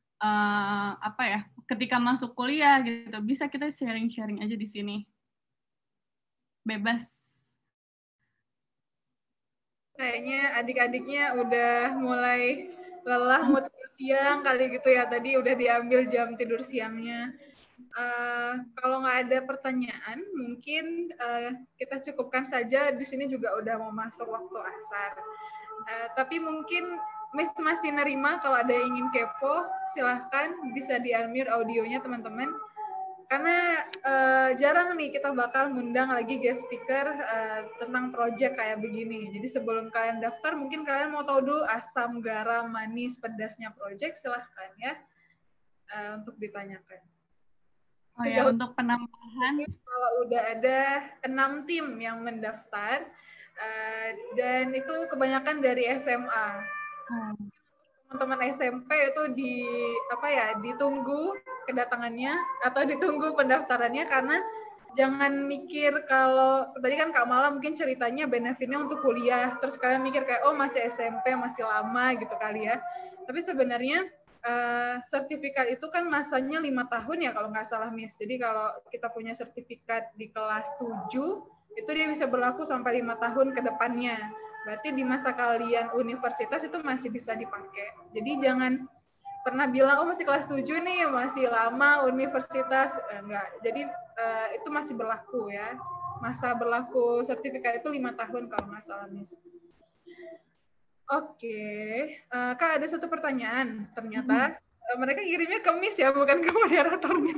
ketika masuk kuliah gitu, bisa kita sharing-sharing aja di sini, bebas. Kayaknya adik-adiknya udah mulai lelah mau tidur siang kali gitu ya, tadi udah diambil jam tidur siangnya. Kalau nggak ada pertanyaan, mungkin kita cukupkan saja. Di sini juga udah mau masuk waktu asar. Tapi mungkin Miss masih nerima kalau ada yang ingin kepo, silahkan bisa di-unmute audionya teman-teman. Karena jarang nih kita bakal ngundang lagi guest speaker tentang project kayak begini. Jadi sebelum kalian daftar, mungkin kalian mau tahu dulu asam, garam, manis, pedasnya project, silahkan ya untuk ditanyakan. Sejauh untuk penambahan, kalau udah ada 6 tim yang mendaftar, dan itu kebanyakan dari SMA. Teman-teman SMP itu ditunggu kedatangannya atau ditunggu pendaftarannya, karena jangan mikir kalau tadi kan Kak Mala mungkin ceritanya benefitnya untuk kuliah, terus kalian mikir kayak masih SMP, masih lama gitu kali ya. Tapi sebenarnya sertifikat itu kan masanya 5 tahun ya kalau nggak salah Miss. Jadi kalau kita punya sertifikat di kelas 7, itu dia bisa berlaku sampai 5 tahun ke depannya. Berarti di masa kalian universitas itu masih bisa dipakai. Jadi jangan pernah bilang, masih kelas 7 nih, masih lama universitas. Enggak. Jadi itu masih berlaku ya. Masa berlaku sertifikat itu 5 tahun kalau nggak salah Miss. Oke, Kak ada satu pertanyaan. Ternyata mereka kirimnya ke Miss ya, bukan ke moderatornya.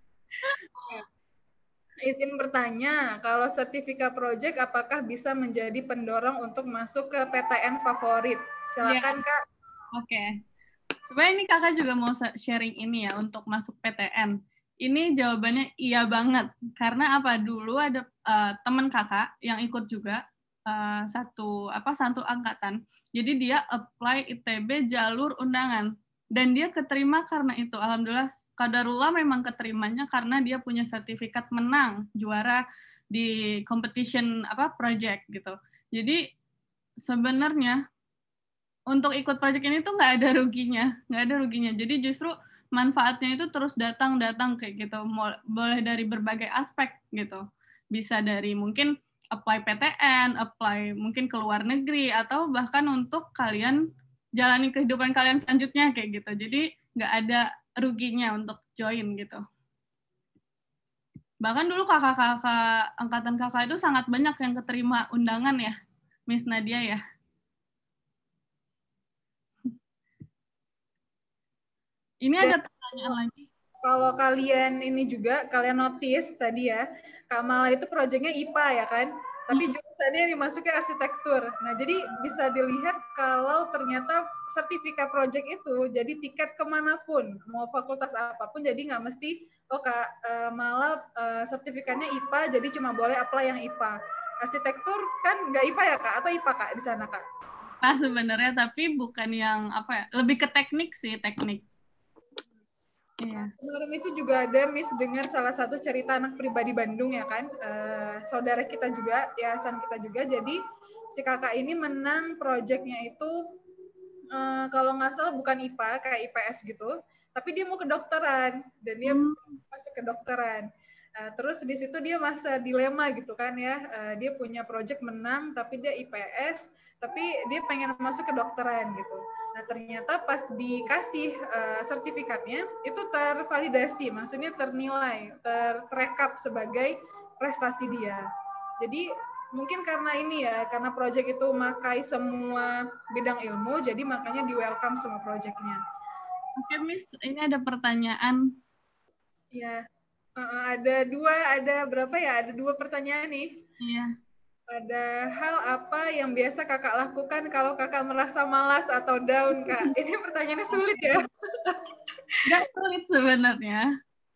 Izin bertanya, kalau sertifikat project apakah bisa menjadi pendorong untuk masuk ke PTN favorit? Silakan Kak. Oke. Sebenarnya ini kakak juga mau sharing ini ya untuk masuk PTN. Ini jawabannya iya banget. Karena dulu ada teman kakak yang ikut juga satu angkatan. Jadi dia apply ITB jalur undangan dan dia keterima karena itu. Alhamdulillah qadarullah memang keterimanya karena dia punya sertifikat menang juara di competition project gitu. Jadi sebenarnya untuk ikut project ini tuh nggak ada ruginya. Jadi justru manfaatnya itu terus datang kayak gitu. Boleh dari berbagai aspek gitu. Bisa dari mungkin apply PTN, apply mungkin ke luar negeri, atau bahkan untuk kalian jalani kehidupan kalian selanjutnya kayak gitu. Jadi nggak ada ruginya untuk join gitu. Bahkan dulu kakak-kakak, angkatan kakak itu sangat banyak yang keterima undangan ya, Miss Nadia ya. Ini ada pertanyaan lagi. Kalau kalian ini juga, kalian notice tadi ya, Kak Mala itu proyeknya IPA ya kan? Tapi jurusannya dimasuki arsitektur. Nah, jadi bisa dilihat kalau ternyata sertifikat proyek itu jadi tiket kemanapun, mau fakultas apapun, jadi nggak mesti, oh Kak Mala sertifikatnya IPA, jadi cuma boleh apply yang IPA. Arsitektur kan nggak IPA ya Kak? Atau IPA Kak di sana Kak? Pas sebenarnya, tapi bukan yang lebih ke teknik sih, teknik. Iya. Kemarin itu juga ada Miss dengar salah satu cerita anak pribadi Bandung ya kan, saudara kita juga, yayasan kita juga. Jadi si kakak ini menang proyeknya itu kalau nggak salah bukan IPA kayak IPS gitu, tapi dia mau kedokteran dan dia masuk kedokteran. Terus di situ dia masa dilema gitu kan ya, dia punya proyek menang tapi dia IPS, tapi dia pengen masuk kedokteran gitu. Nah, ternyata pas dikasih sertifikatnya, itu tervalidasi, maksudnya ternilai, terrekap sebagai prestasi dia. Jadi, mungkin karena ini ya, karena proyek itu makai semua bidang ilmu, jadi makanya di-welcome semua proyeknya. Oke, Miss, ini ada pertanyaan. Iya, ada berapa ya? Ada 2 pertanyaan nih. Iya. Ada hal apa yang biasa kakak lakukan kalau kakak merasa malas atau down, Kak? Ini pertanyaannya sulit ya? Nggak sulit sebenarnya.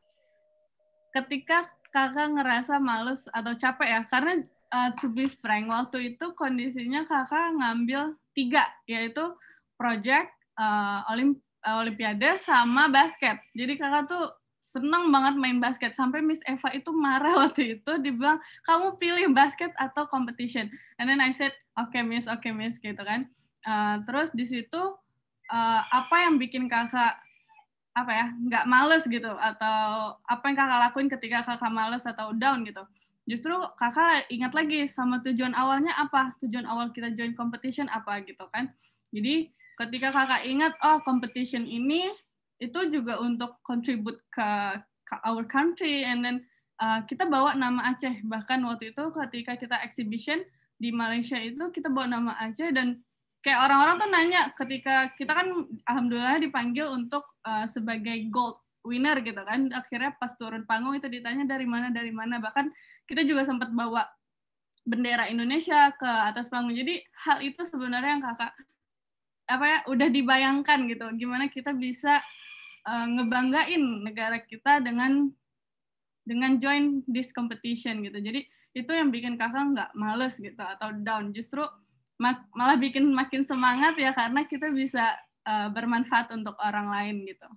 Ketika kakak ngerasa males atau capek ya, karena to be frank, waktu itu kondisinya kakak ngambil 3, yaitu project, olimpiade, sama basket. Jadi kakak tuh seneng banget main basket, sampai Miss Eva itu marah waktu itu, dibilang, kamu pilih basket atau competition. And then I said, okay Miss, gitu kan. Terus di situ, apa yang bikin kakak nggak males gitu, atau apa yang kakak lakuin ketika kakak males atau down gitu? Justru kakak ingat lagi sama tujuan awalnya apa, tujuan awal kita join competition apa gitu kan. Jadi ketika kakak ingat, oh competition ini itu juga untuk contribute ke our country, and then kita bawa nama Aceh. Bahkan waktu itu ketika kita exhibition di Malaysia itu kita bawa nama Aceh, dan kayak orang-orang tuh nanya ketika kita kan alhamdulillah dipanggil untuk sebagai gold winner gitu kan. Akhirnya pas turun panggung itu ditanya dari mana, bahkan kita juga sempat bawa bendera Indonesia ke atas panggung. Jadi hal itu sebenarnya yang kakak udah dibayangkan gitu, gimana kita bisa ngebanggain negara kita dengan join this competition gitu. Jadi itu yang bikin kakak nggak males gitu atau down, justru malah bikin makin semangat ya, karena kita bisa bermanfaat untuk orang lain gitu.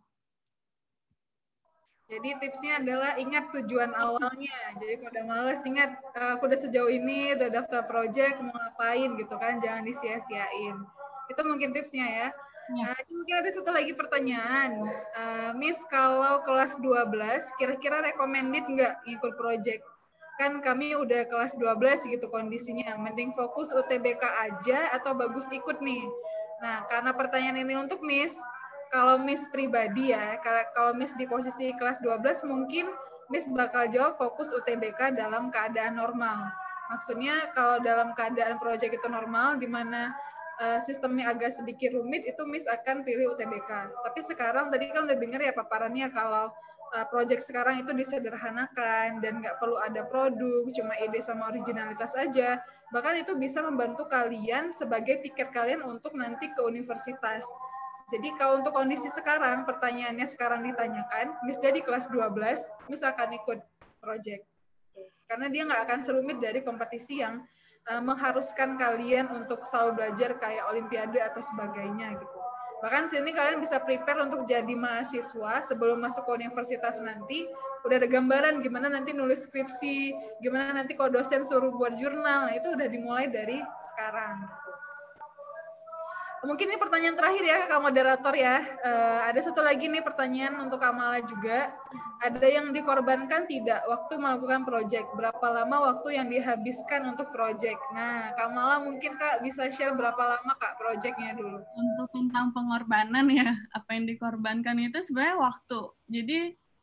Jadi tipsnya adalah ingat tujuan awalnya. Jadi kalau udah males, ingat aku udah sejauh ini, udah daftar project, mau ngapain gitu kan, jangan disia-siain. Itu mungkin tipsnya ya. Mungkin ada satu lagi pertanyaan. Miss, kalau kelas 12, kira-kira recommended nggak ngikut project? Kan kami udah kelas 12 gitu kondisinya. Mending fokus UTBK aja atau bagus ikut nih? Nah, karena pertanyaan ini untuk Miss, kalau Miss pribadi ya, kalau Miss di posisi kelas 12, mungkin Miss bakal jawab fokus UTBK dalam keadaan normal. Maksudnya kalau dalam keadaan proyek itu normal, di mana sistemnya agak sedikit rumit, itu Miss akan pilih UTBK. Tapi sekarang, tadi kan udah dengar ya paparannya, kalau proyek sekarang itu disederhanakan dan nggak perlu ada produk, cuma ide sama originalitas aja. Bahkan itu bisa membantu kalian sebagai tiket kalian untuk nanti ke universitas. Jadi kalau untuk kondisi sekarang, pertanyaannya sekarang ditanyakan, Miss jadi kelas 12, Miss akan ikut project. Karena dia nggak akan serumit dari kompetisi yang mengharuskan kalian untuk selalu belajar kayak olimpiade atau sebagainya gitu. Bahkan sini kalian bisa prepare untuk jadi mahasiswa sebelum masuk ke universitas nanti, udah ada gambaran gimana nanti nulis skripsi, gimana nanti kalau dosen suruh buat jurnal, nah itu udah dimulai dari sekarang. Mungkin ini pertanyaan terakhir ya Kak Moderator ya. Ada satu lagi nih pertanyaan untuk Kak Mala juga. Ada yang dikorbankan tidak waktu melakukan proyek? Berapa lama waktu yang dihabiskan untuk proyek? Nah, Kak Mala mungkin Kak bisa share berapa lama Kak proyeknya dulu? Untuk tentang pengorbanan ya, apa yang dikorbankan itu sebenarnya waktu. Jadi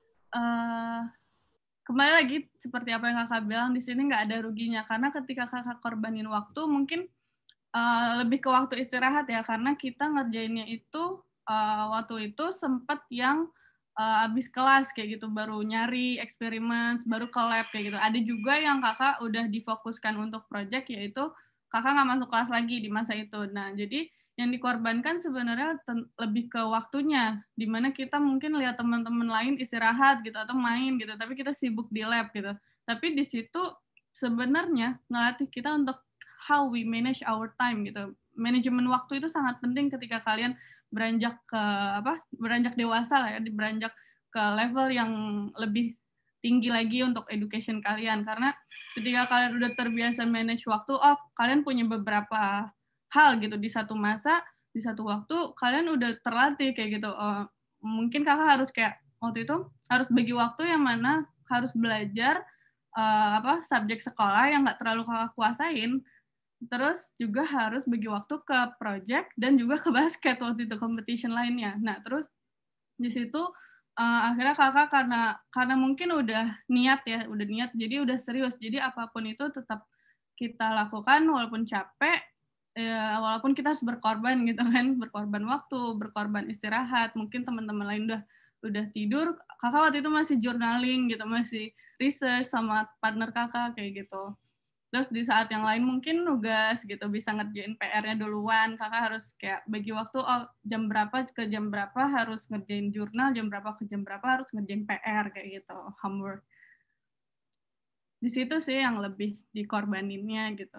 kembali lagi seperti apa yang Kakak bilang, di sini nggak ada ruginya. Karena ketika Kakak korbanin waktu, mungkin lebih ke waktu istirahat ya, karena kita ngerjainnya itu waktu itu sempat yang habis kelas kayak gitu, baru nyari eksperimen, baru ke lab kayak gitu. Ada juga yang kakak udah difokuskan untuk project, yaitu kakak nggak masuk kelas lagi di masa itu. Nah, jadi yang dikorbankan sebenarnya lebih ke waktunya, dimana kita mungkin lihat teman-teman lain istirahat gitu atau main gitu, tapi kita sibuk di lab gitu. Tapi di situ sebenarnya ngelatih kita untuk how we manage our time gitu. Manajemen waktu itu sangat penting ketika kalian beranjak dewasa lah ya, beranjak ke level yang lebih tinggi lagi untuk education kalian. Karena ketika kalian udah terbiasa manage waktu, kalian punya beberapa hal gitu di satu masa, di satu waktu kalian udah terlatih kayak gitu. Mungkin kakak harus kayak waktu itu harus bagi waktu yang mana harus belajar subjek sekolah yang nggak terlalu kakak kuasain. Terus juga harus bagi waktu ke project dan juga ke basket waktu itu, competition lainnya. Nah, terus di situ akhirnya kakak karena mungkin udah niat, jadi udah serius. Jadi apapun itu tetap kita lakukan walaupun capek, walaupun kita harus berkorban gitu kan, berkorban waktu, berkorban istirahat. Mungkin teman-teman lain udah tidur, kakak waktu itu masih journaling gitu, masih research sama partner kakak kayak gitu. Terus di saat yang lain mungkin nugas gitu, bisa ngerjain PR-nya duluan, kakak harus kayak bagi waktu, jam berapa ke jam berapa harus ngerjain jurnal, jam berapa ke jam berapa harus ngerjain PR kayak gitu, homework. Di situ sih yang lebih dikorbaninnya gitu.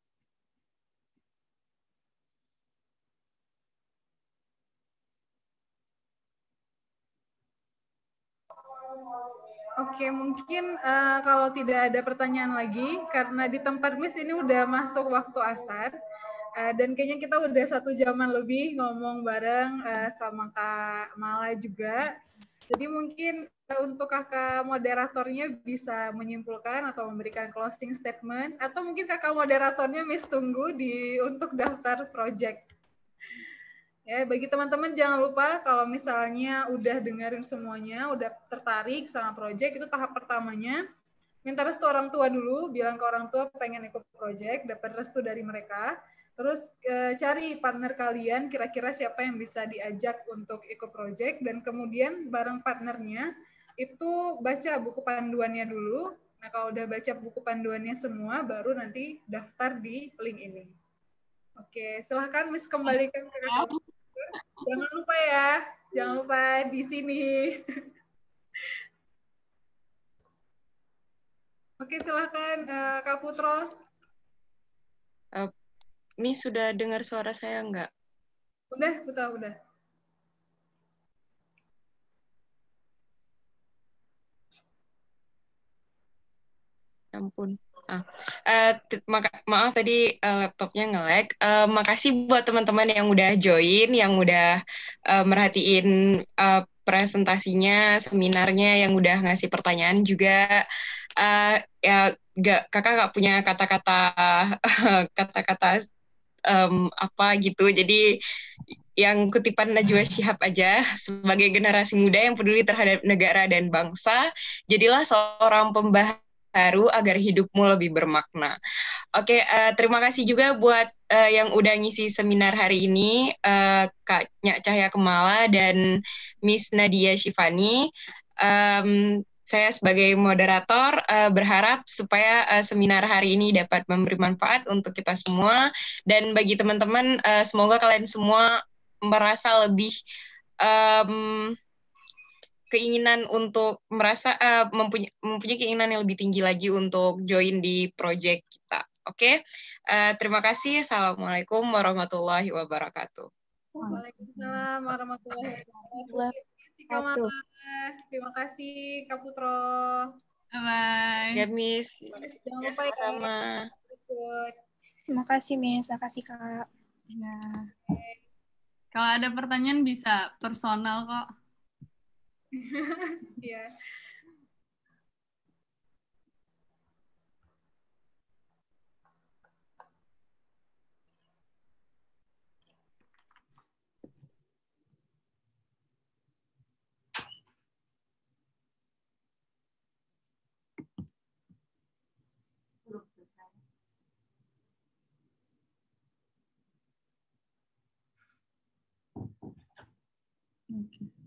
Oke, mungkin kalau tidak ada pertanyaan lagi, karena di tempat Miss ini udah masuk waktu asar, dan kayaknya kita udah 1 jaman lebih ngomong bareng sama Kak Mala juga. Jadi mungkin untuk kakak moderatornya bisa menyimpulkan atau memberikan closing statement, atau mungkin kakak moderatornya Miss tunggu untuk daftar project. Ya, bagi teman-teman jangan lupa kalau misalnya udah dengerin semuanya, udah tertarik sama project, itu tahap pertamanya. Minta restu orang tua dulu, bilang ke orang tua pengen ikut project, dapat restu dari mereka. Terus cari partner kalian, kira-kira siapa yang bisa diajak untuk ikut project, dan kemudian bareng partnernya, itu baca buku panduannya dulu. Nah, kalau udah baca buku panduannya semua, baru nanti daftar di link ini. Oke, silahkan Miss kembalikan ke kakak. Jangan lupa ya, jangan lupa di sini. Oke, silahkan Kak Putro. Ini sudah dengar suara saya enggak? Udah. Ampun. Maaf tadi laptopnya nge-lag. Makasih buat teman-teman yang udah join, yang udah merhatiin presentasinya, seminarnya, yang udah ngasih pertanyaan juga. Kakak nggak punya kata-kata apa gitu. Jadi yang kutipan Najwa Shihab aja, sebagai generasi muda yang peduli terhadap negara dan bangsa, jadilah seorang pembaharu agar hidupmu lebih bermakna. Oke, terima kasih juga buat yang udah ngisi seminar hari ini, Kak Nyak Cahya Kemala dan Miss Nadia Shifani. Saya sebagai moderator berharap supaya seminar hari ini dapat memberi manfaat untuk kita semua, dan bagi teman-teman semoga kalian semua merasa lebih keinginan untuk mempunyai keinginan yang lebih tinggi lagi untuk join di project kita. Oke, terima kasih. Assalamualaikum warahmatullahi wabarakatuh. Waalaikumsalam warahmatullahi wabarakatuh. Terima kasih Kak Putro. Bye. Ya, Miss. Jangan Ya, lupa ya. sama-sama. Terima kasih, Miss. Terima kasih, Kak. Ya. Kalau ada pertanyaan bisa personal kok. Iya. Oke.